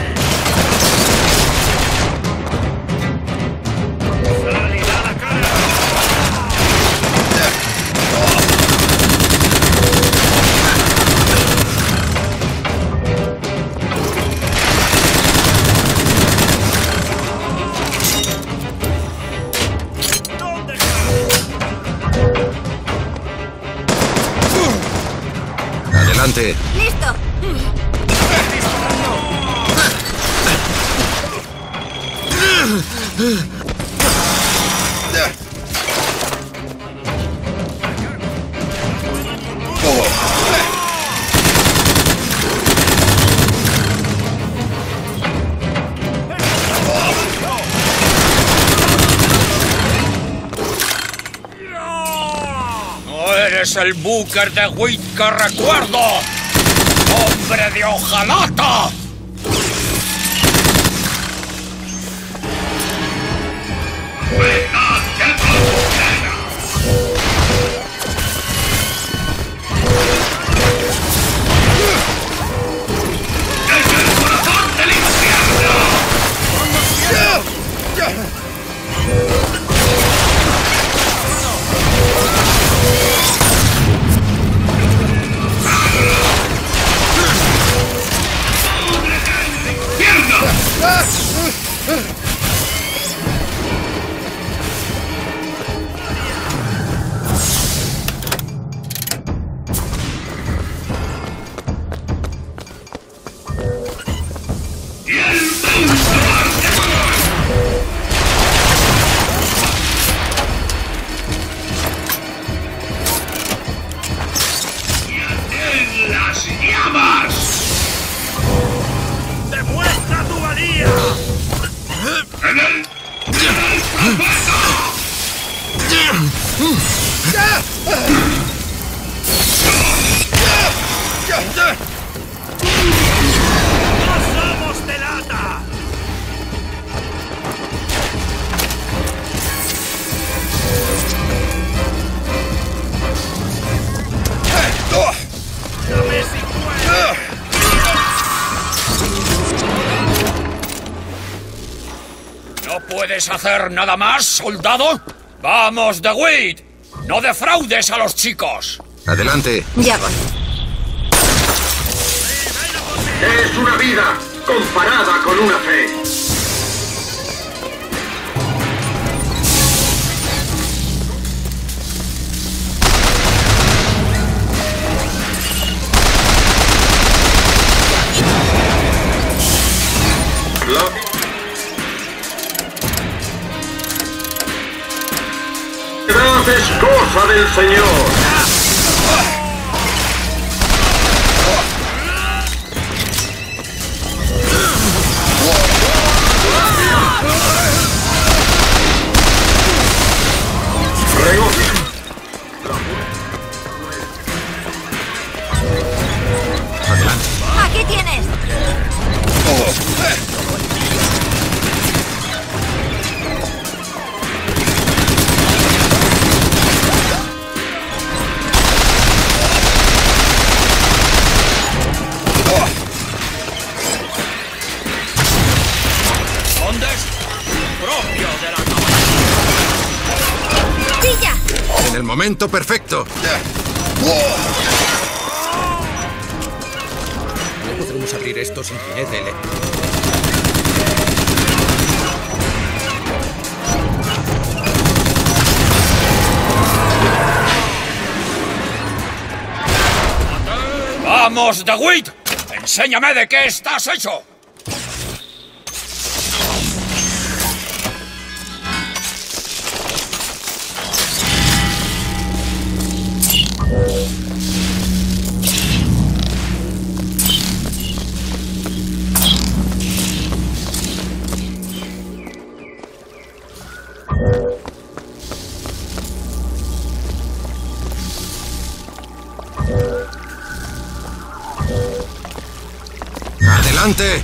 ¡Salida a la cara! ¡Adelante! ¡Listo! ¡No eres el Booker de Witt que recuerdo! ¡Hombre de hojalata! ¡Las llamas! ¡Demuestra tu valía! ¡En el ¡No somos de lata! ¡Dame si puedes! ¿No puedes hacer nada más, soldado? ¡Vamos, DeWitt! ¡No defraudes a los chicos! ¡Adelante! Ya voy. Es una vida comparada con una fe. La es cosa del Señor. ¡Aquí tienes! ¿Dónde es? Propio de la caballería. ¡Pilla! En el momento perfecto. No podremos abrir esto sin jinete eléctrico. ¡Vamos, DeWitt! ¡Enséñame de qué estás hecho! ¡Adelante!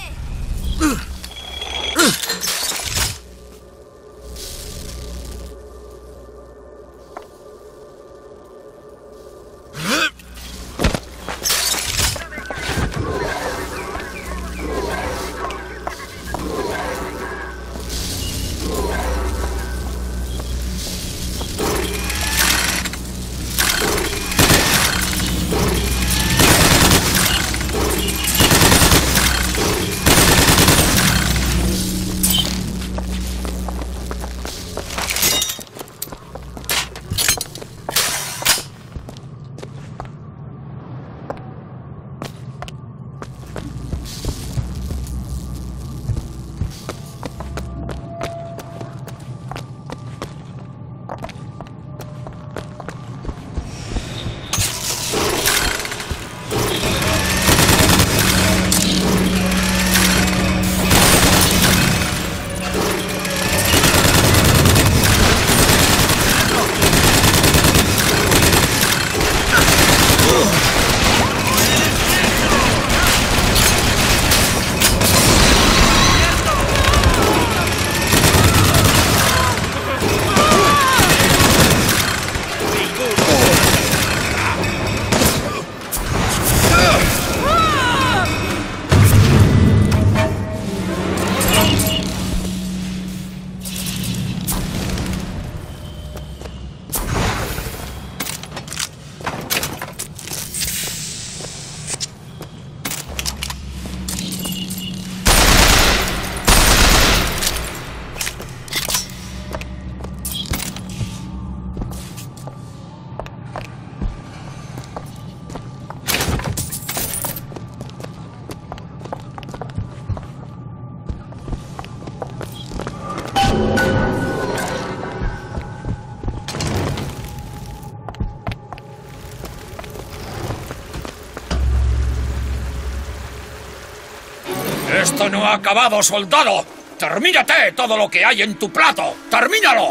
¡Esto no ha acabado, soldado! ¡Termínate todo lo que hay en tu plato! ¡Termínalo!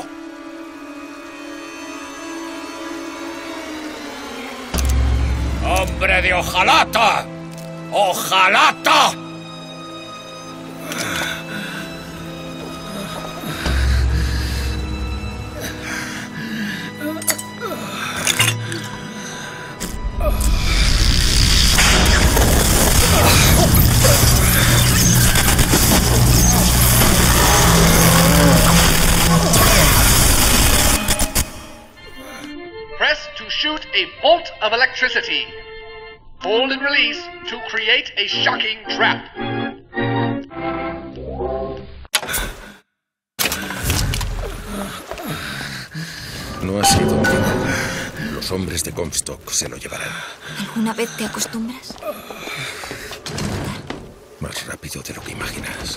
¡Hombre de hojalata! ¡Hojalata! Press to shoot a bolt of electricity. Hold and release to create a shocking trap. No ha sido un final. Los hombres de Comstock se lo llevarán. ¿Alguna vez te acostumbras? Más rápido de lo que imaginas.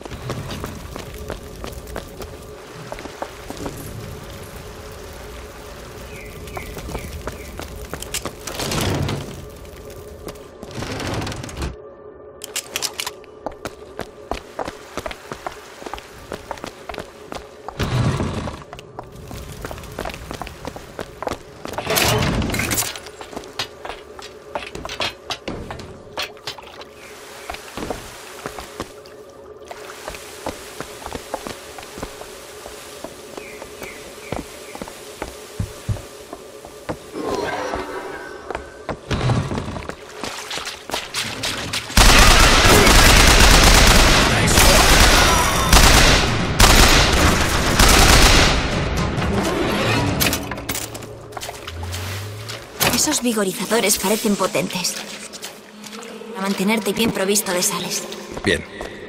Esos vigorizadores parecen potentes. Para mantenerte bien provisto de sales. Bien.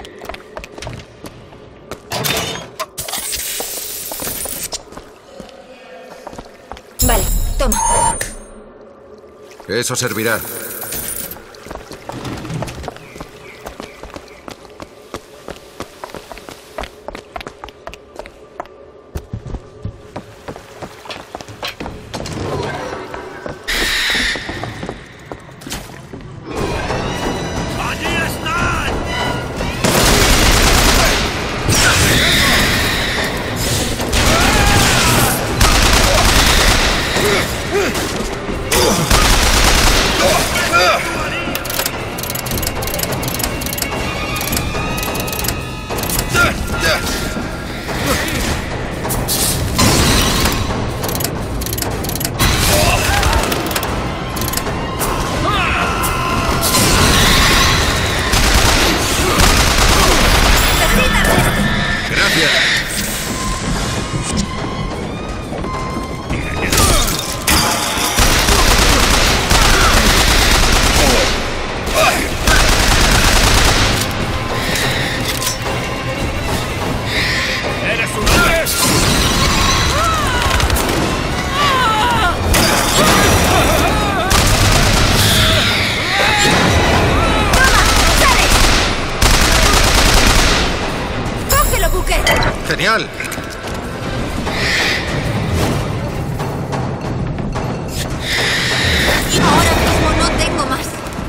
Vale, toma. Eso servirá. Genial. Ahora mismo no tengo más.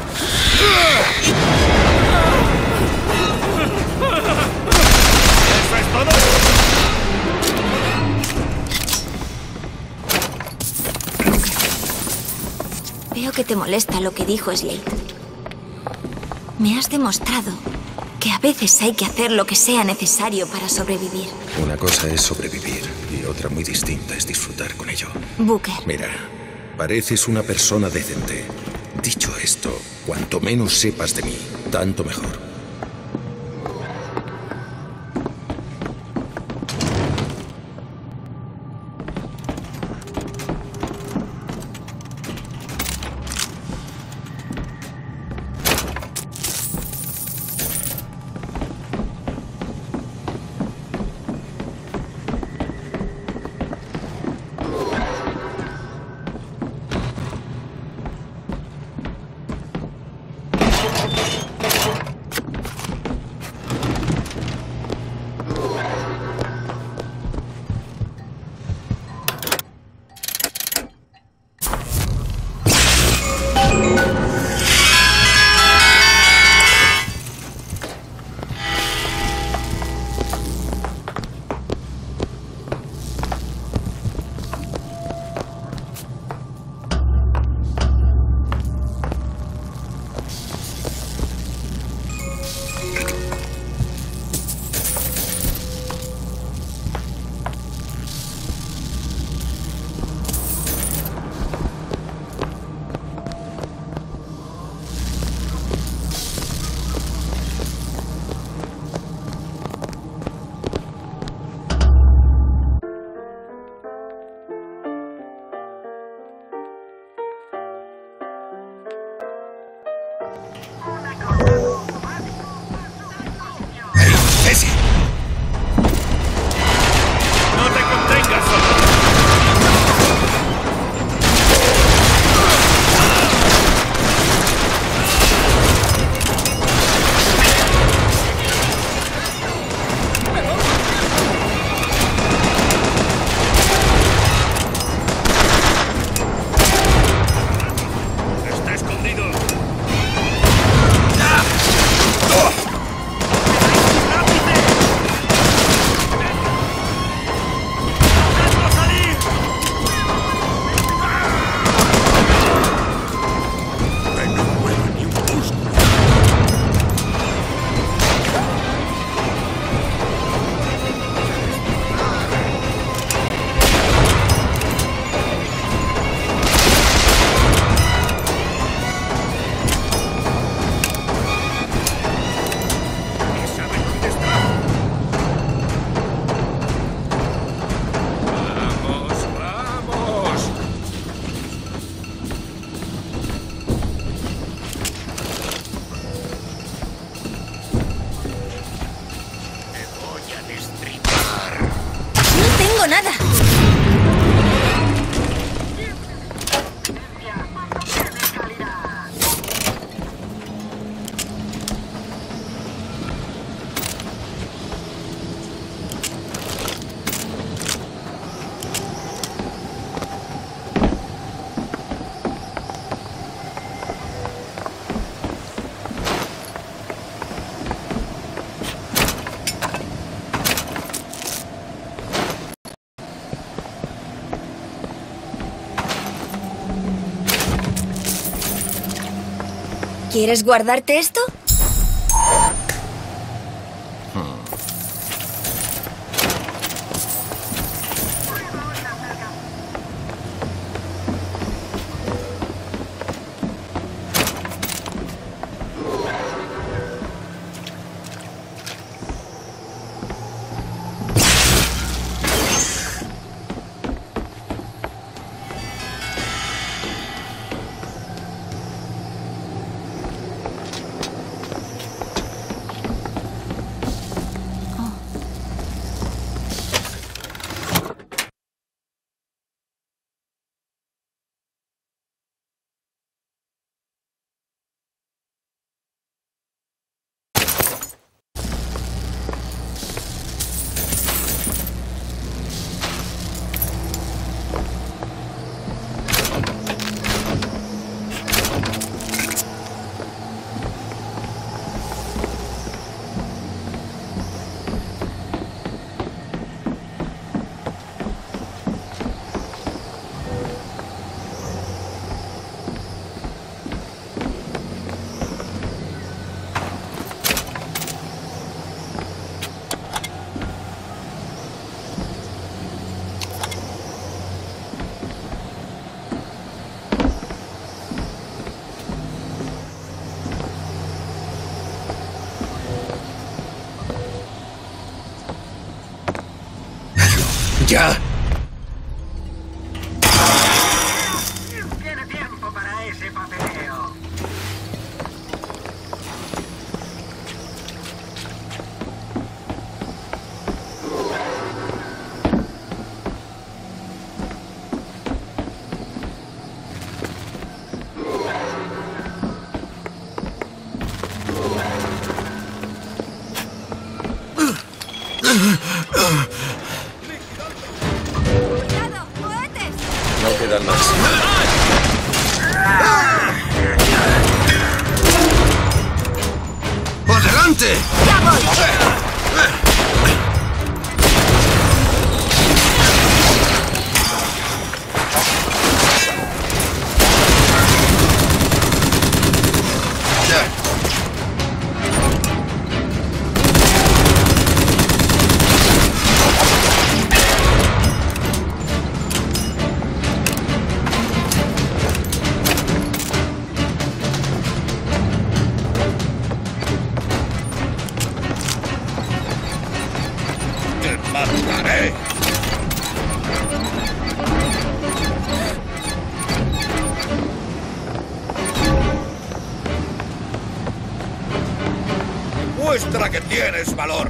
¿Eso es todo? Veo que te molesta lo que dijo Slade. Me has demostrado que a veces hay que hacer lo que sea necesario para sobrevivir. Una cosa es sobrevivir y otra muy distinta es disfrutar con ello. Booker. Mira, pareces una persona decente. Dicho esto, cuanto menos sepas de mí, tanto mejor. ¡No te contengas, ¡está escondido! No tengo nada. ¿Quieres guardarte esto? ¡Ya! Tiene tiempo para ese papeleo. ¡Cuidado! ¡Cohetes! No quedan más. ¡Adelante! ¡Ya voy! ¡Te mataré! Muestra que tienes valor.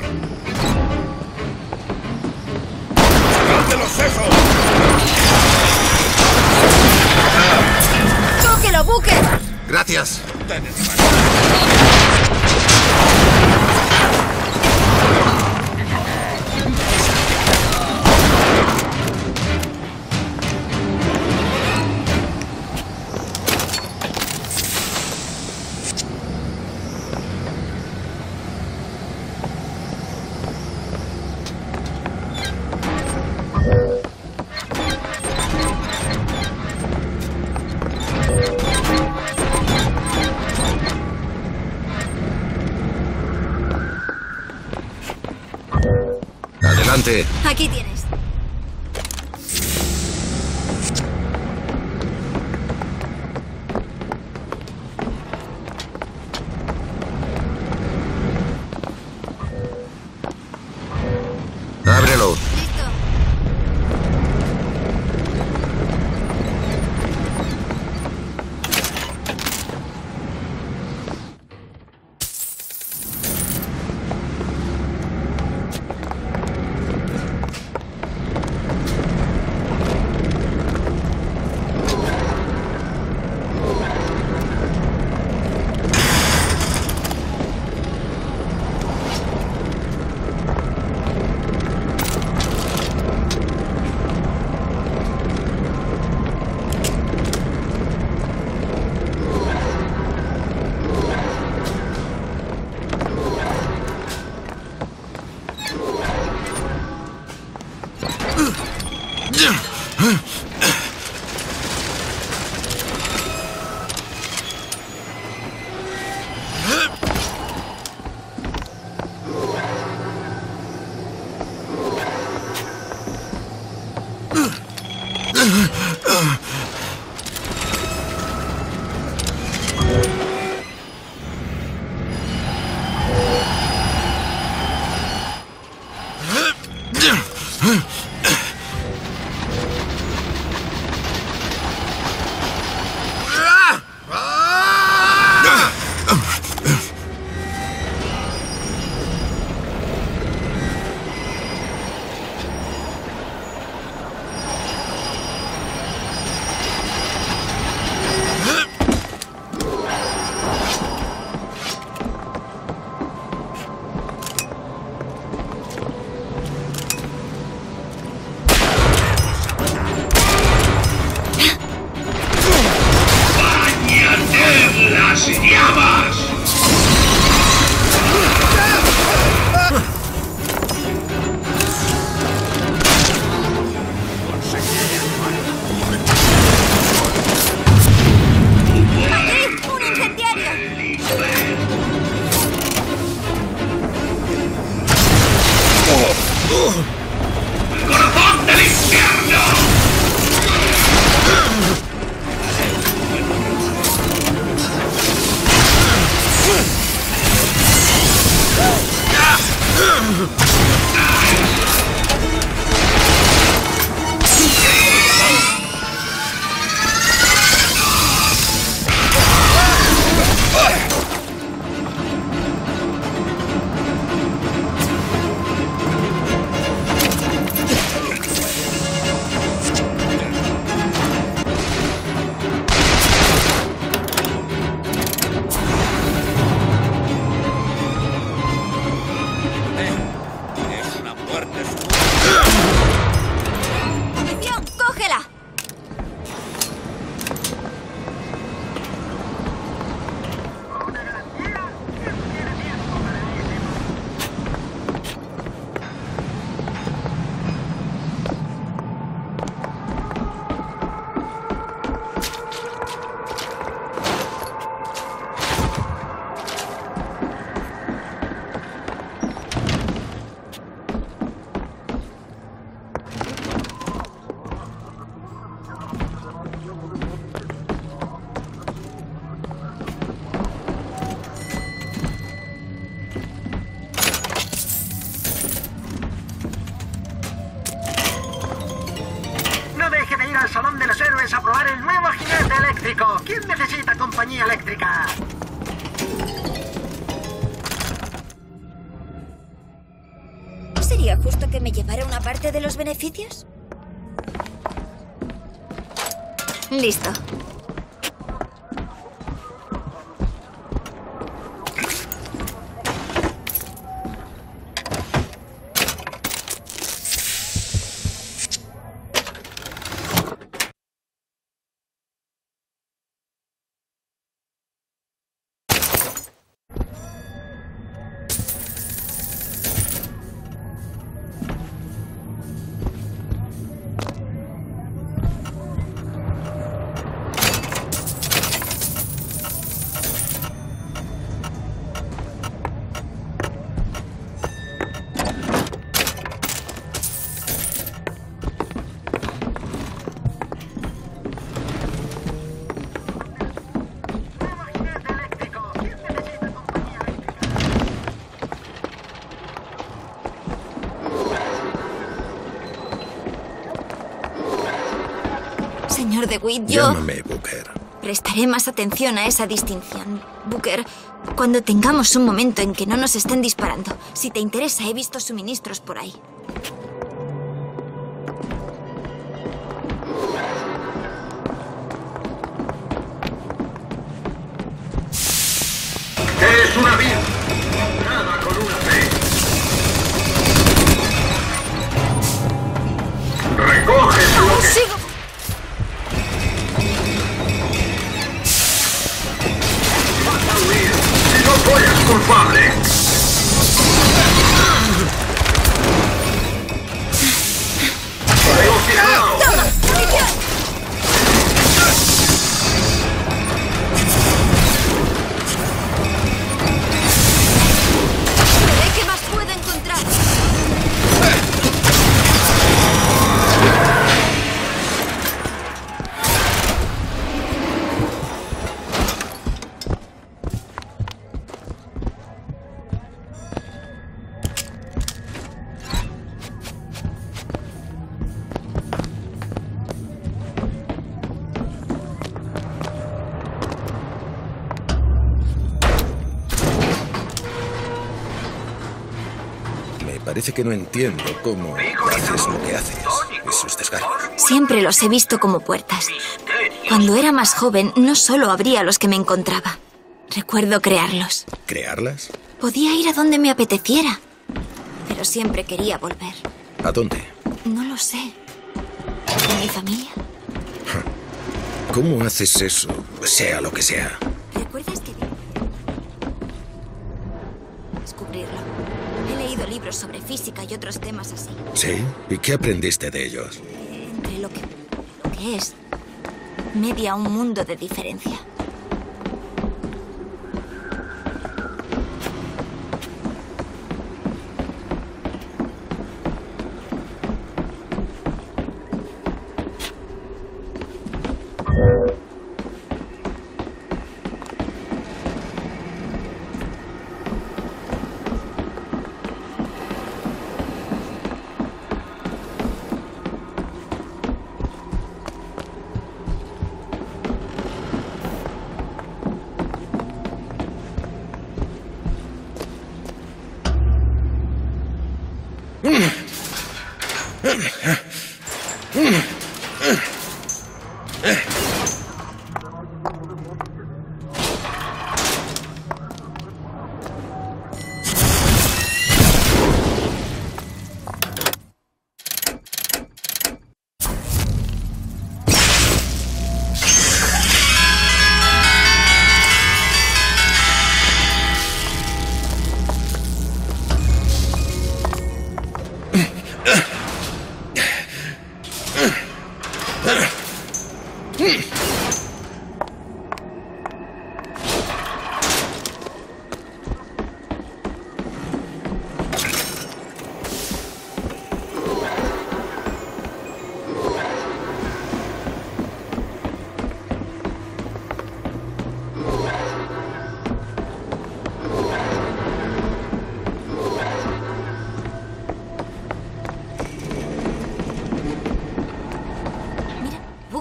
¡Sacad de los sesos! ¡Cógelo, buque! Gracias. Adelante. Aquí tienes. Ábrelo. Listo. ir al Salón de los Héroes a probar el nuevo jinete eléctrico. ¿Quién necesita compañía eléctrica? ¿No sería justo que me llevara una parte de los beneficios? Listo. Señor DeWitt, yo... Llámame Booker. Prestaré más atención a esa distinción. Booker, cuando tengamos un momento en que no nos estén disparando, si te interesa, he visto suministros por ahí. ¿Qué es una vida? Nada con una fe. Recoge lo que... ¡Sigo! Si no tú eres culpable. ¡Toma! ¡Munición! Veré qué más puedo encontrar. Parece que no entiendo cómo haces lo que haces. Esos desgarros. Siempre los he visto como puertas. Cuando era más joven, no solo abría los que me encontraba. Recuerdo crearlos. ¿Crearlas? Podía ir a donde me apeteciera, pero siempre quería volver. ¿A dónde? No lo sé. ¿Con mi familia? ¿Cómo haces eso, sea lo que sea? ¿Recuerdas que descubrirlo? He leído libros sobre física y otros temas así. ¿Sí? ¿Y qué aprendiste de ellos? Entre lo que es media un mundo de diferencia.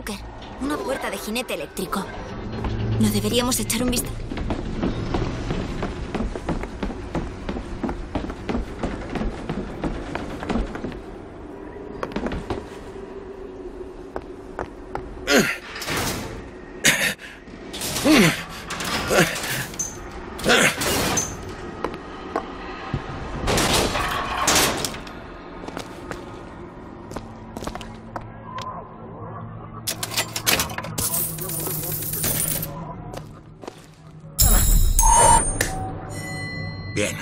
Joker. Una puerta de jinete eléctrico. ¿No deberíamos echar un vistazo? Bien.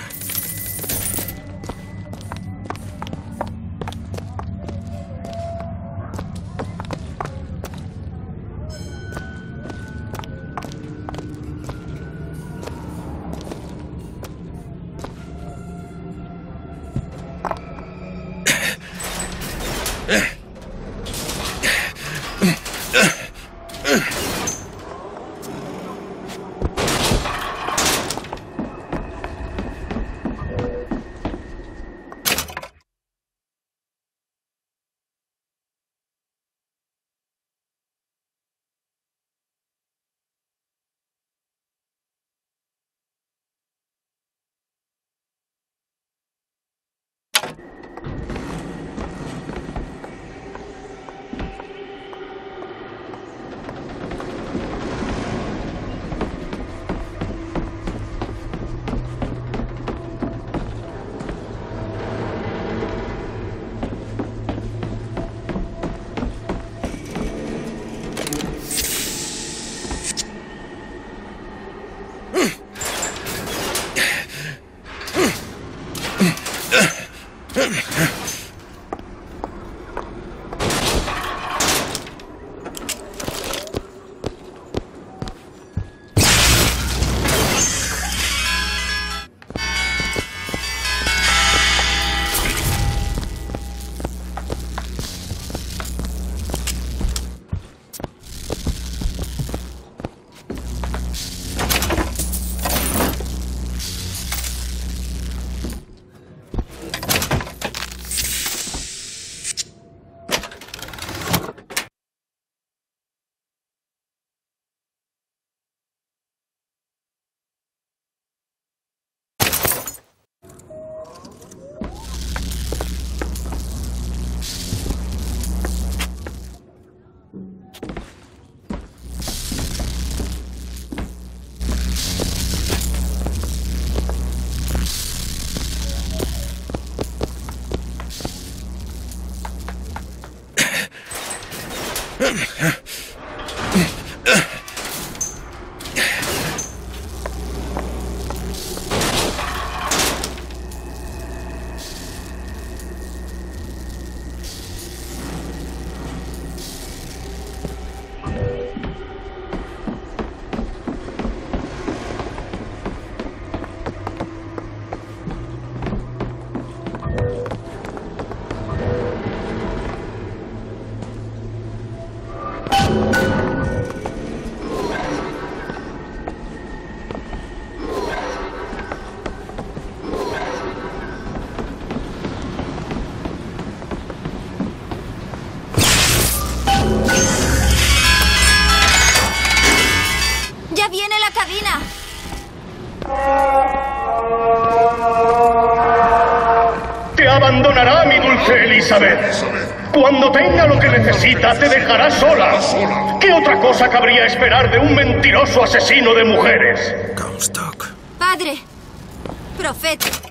Te abandonará, mi dulce Elizabeth. Cuando tenga lo que necesita, te dejará sola. ¿Qué otra cosa cabría esperar de un mentiroso asesino de mujeres? Comstock. Padre. Profeta.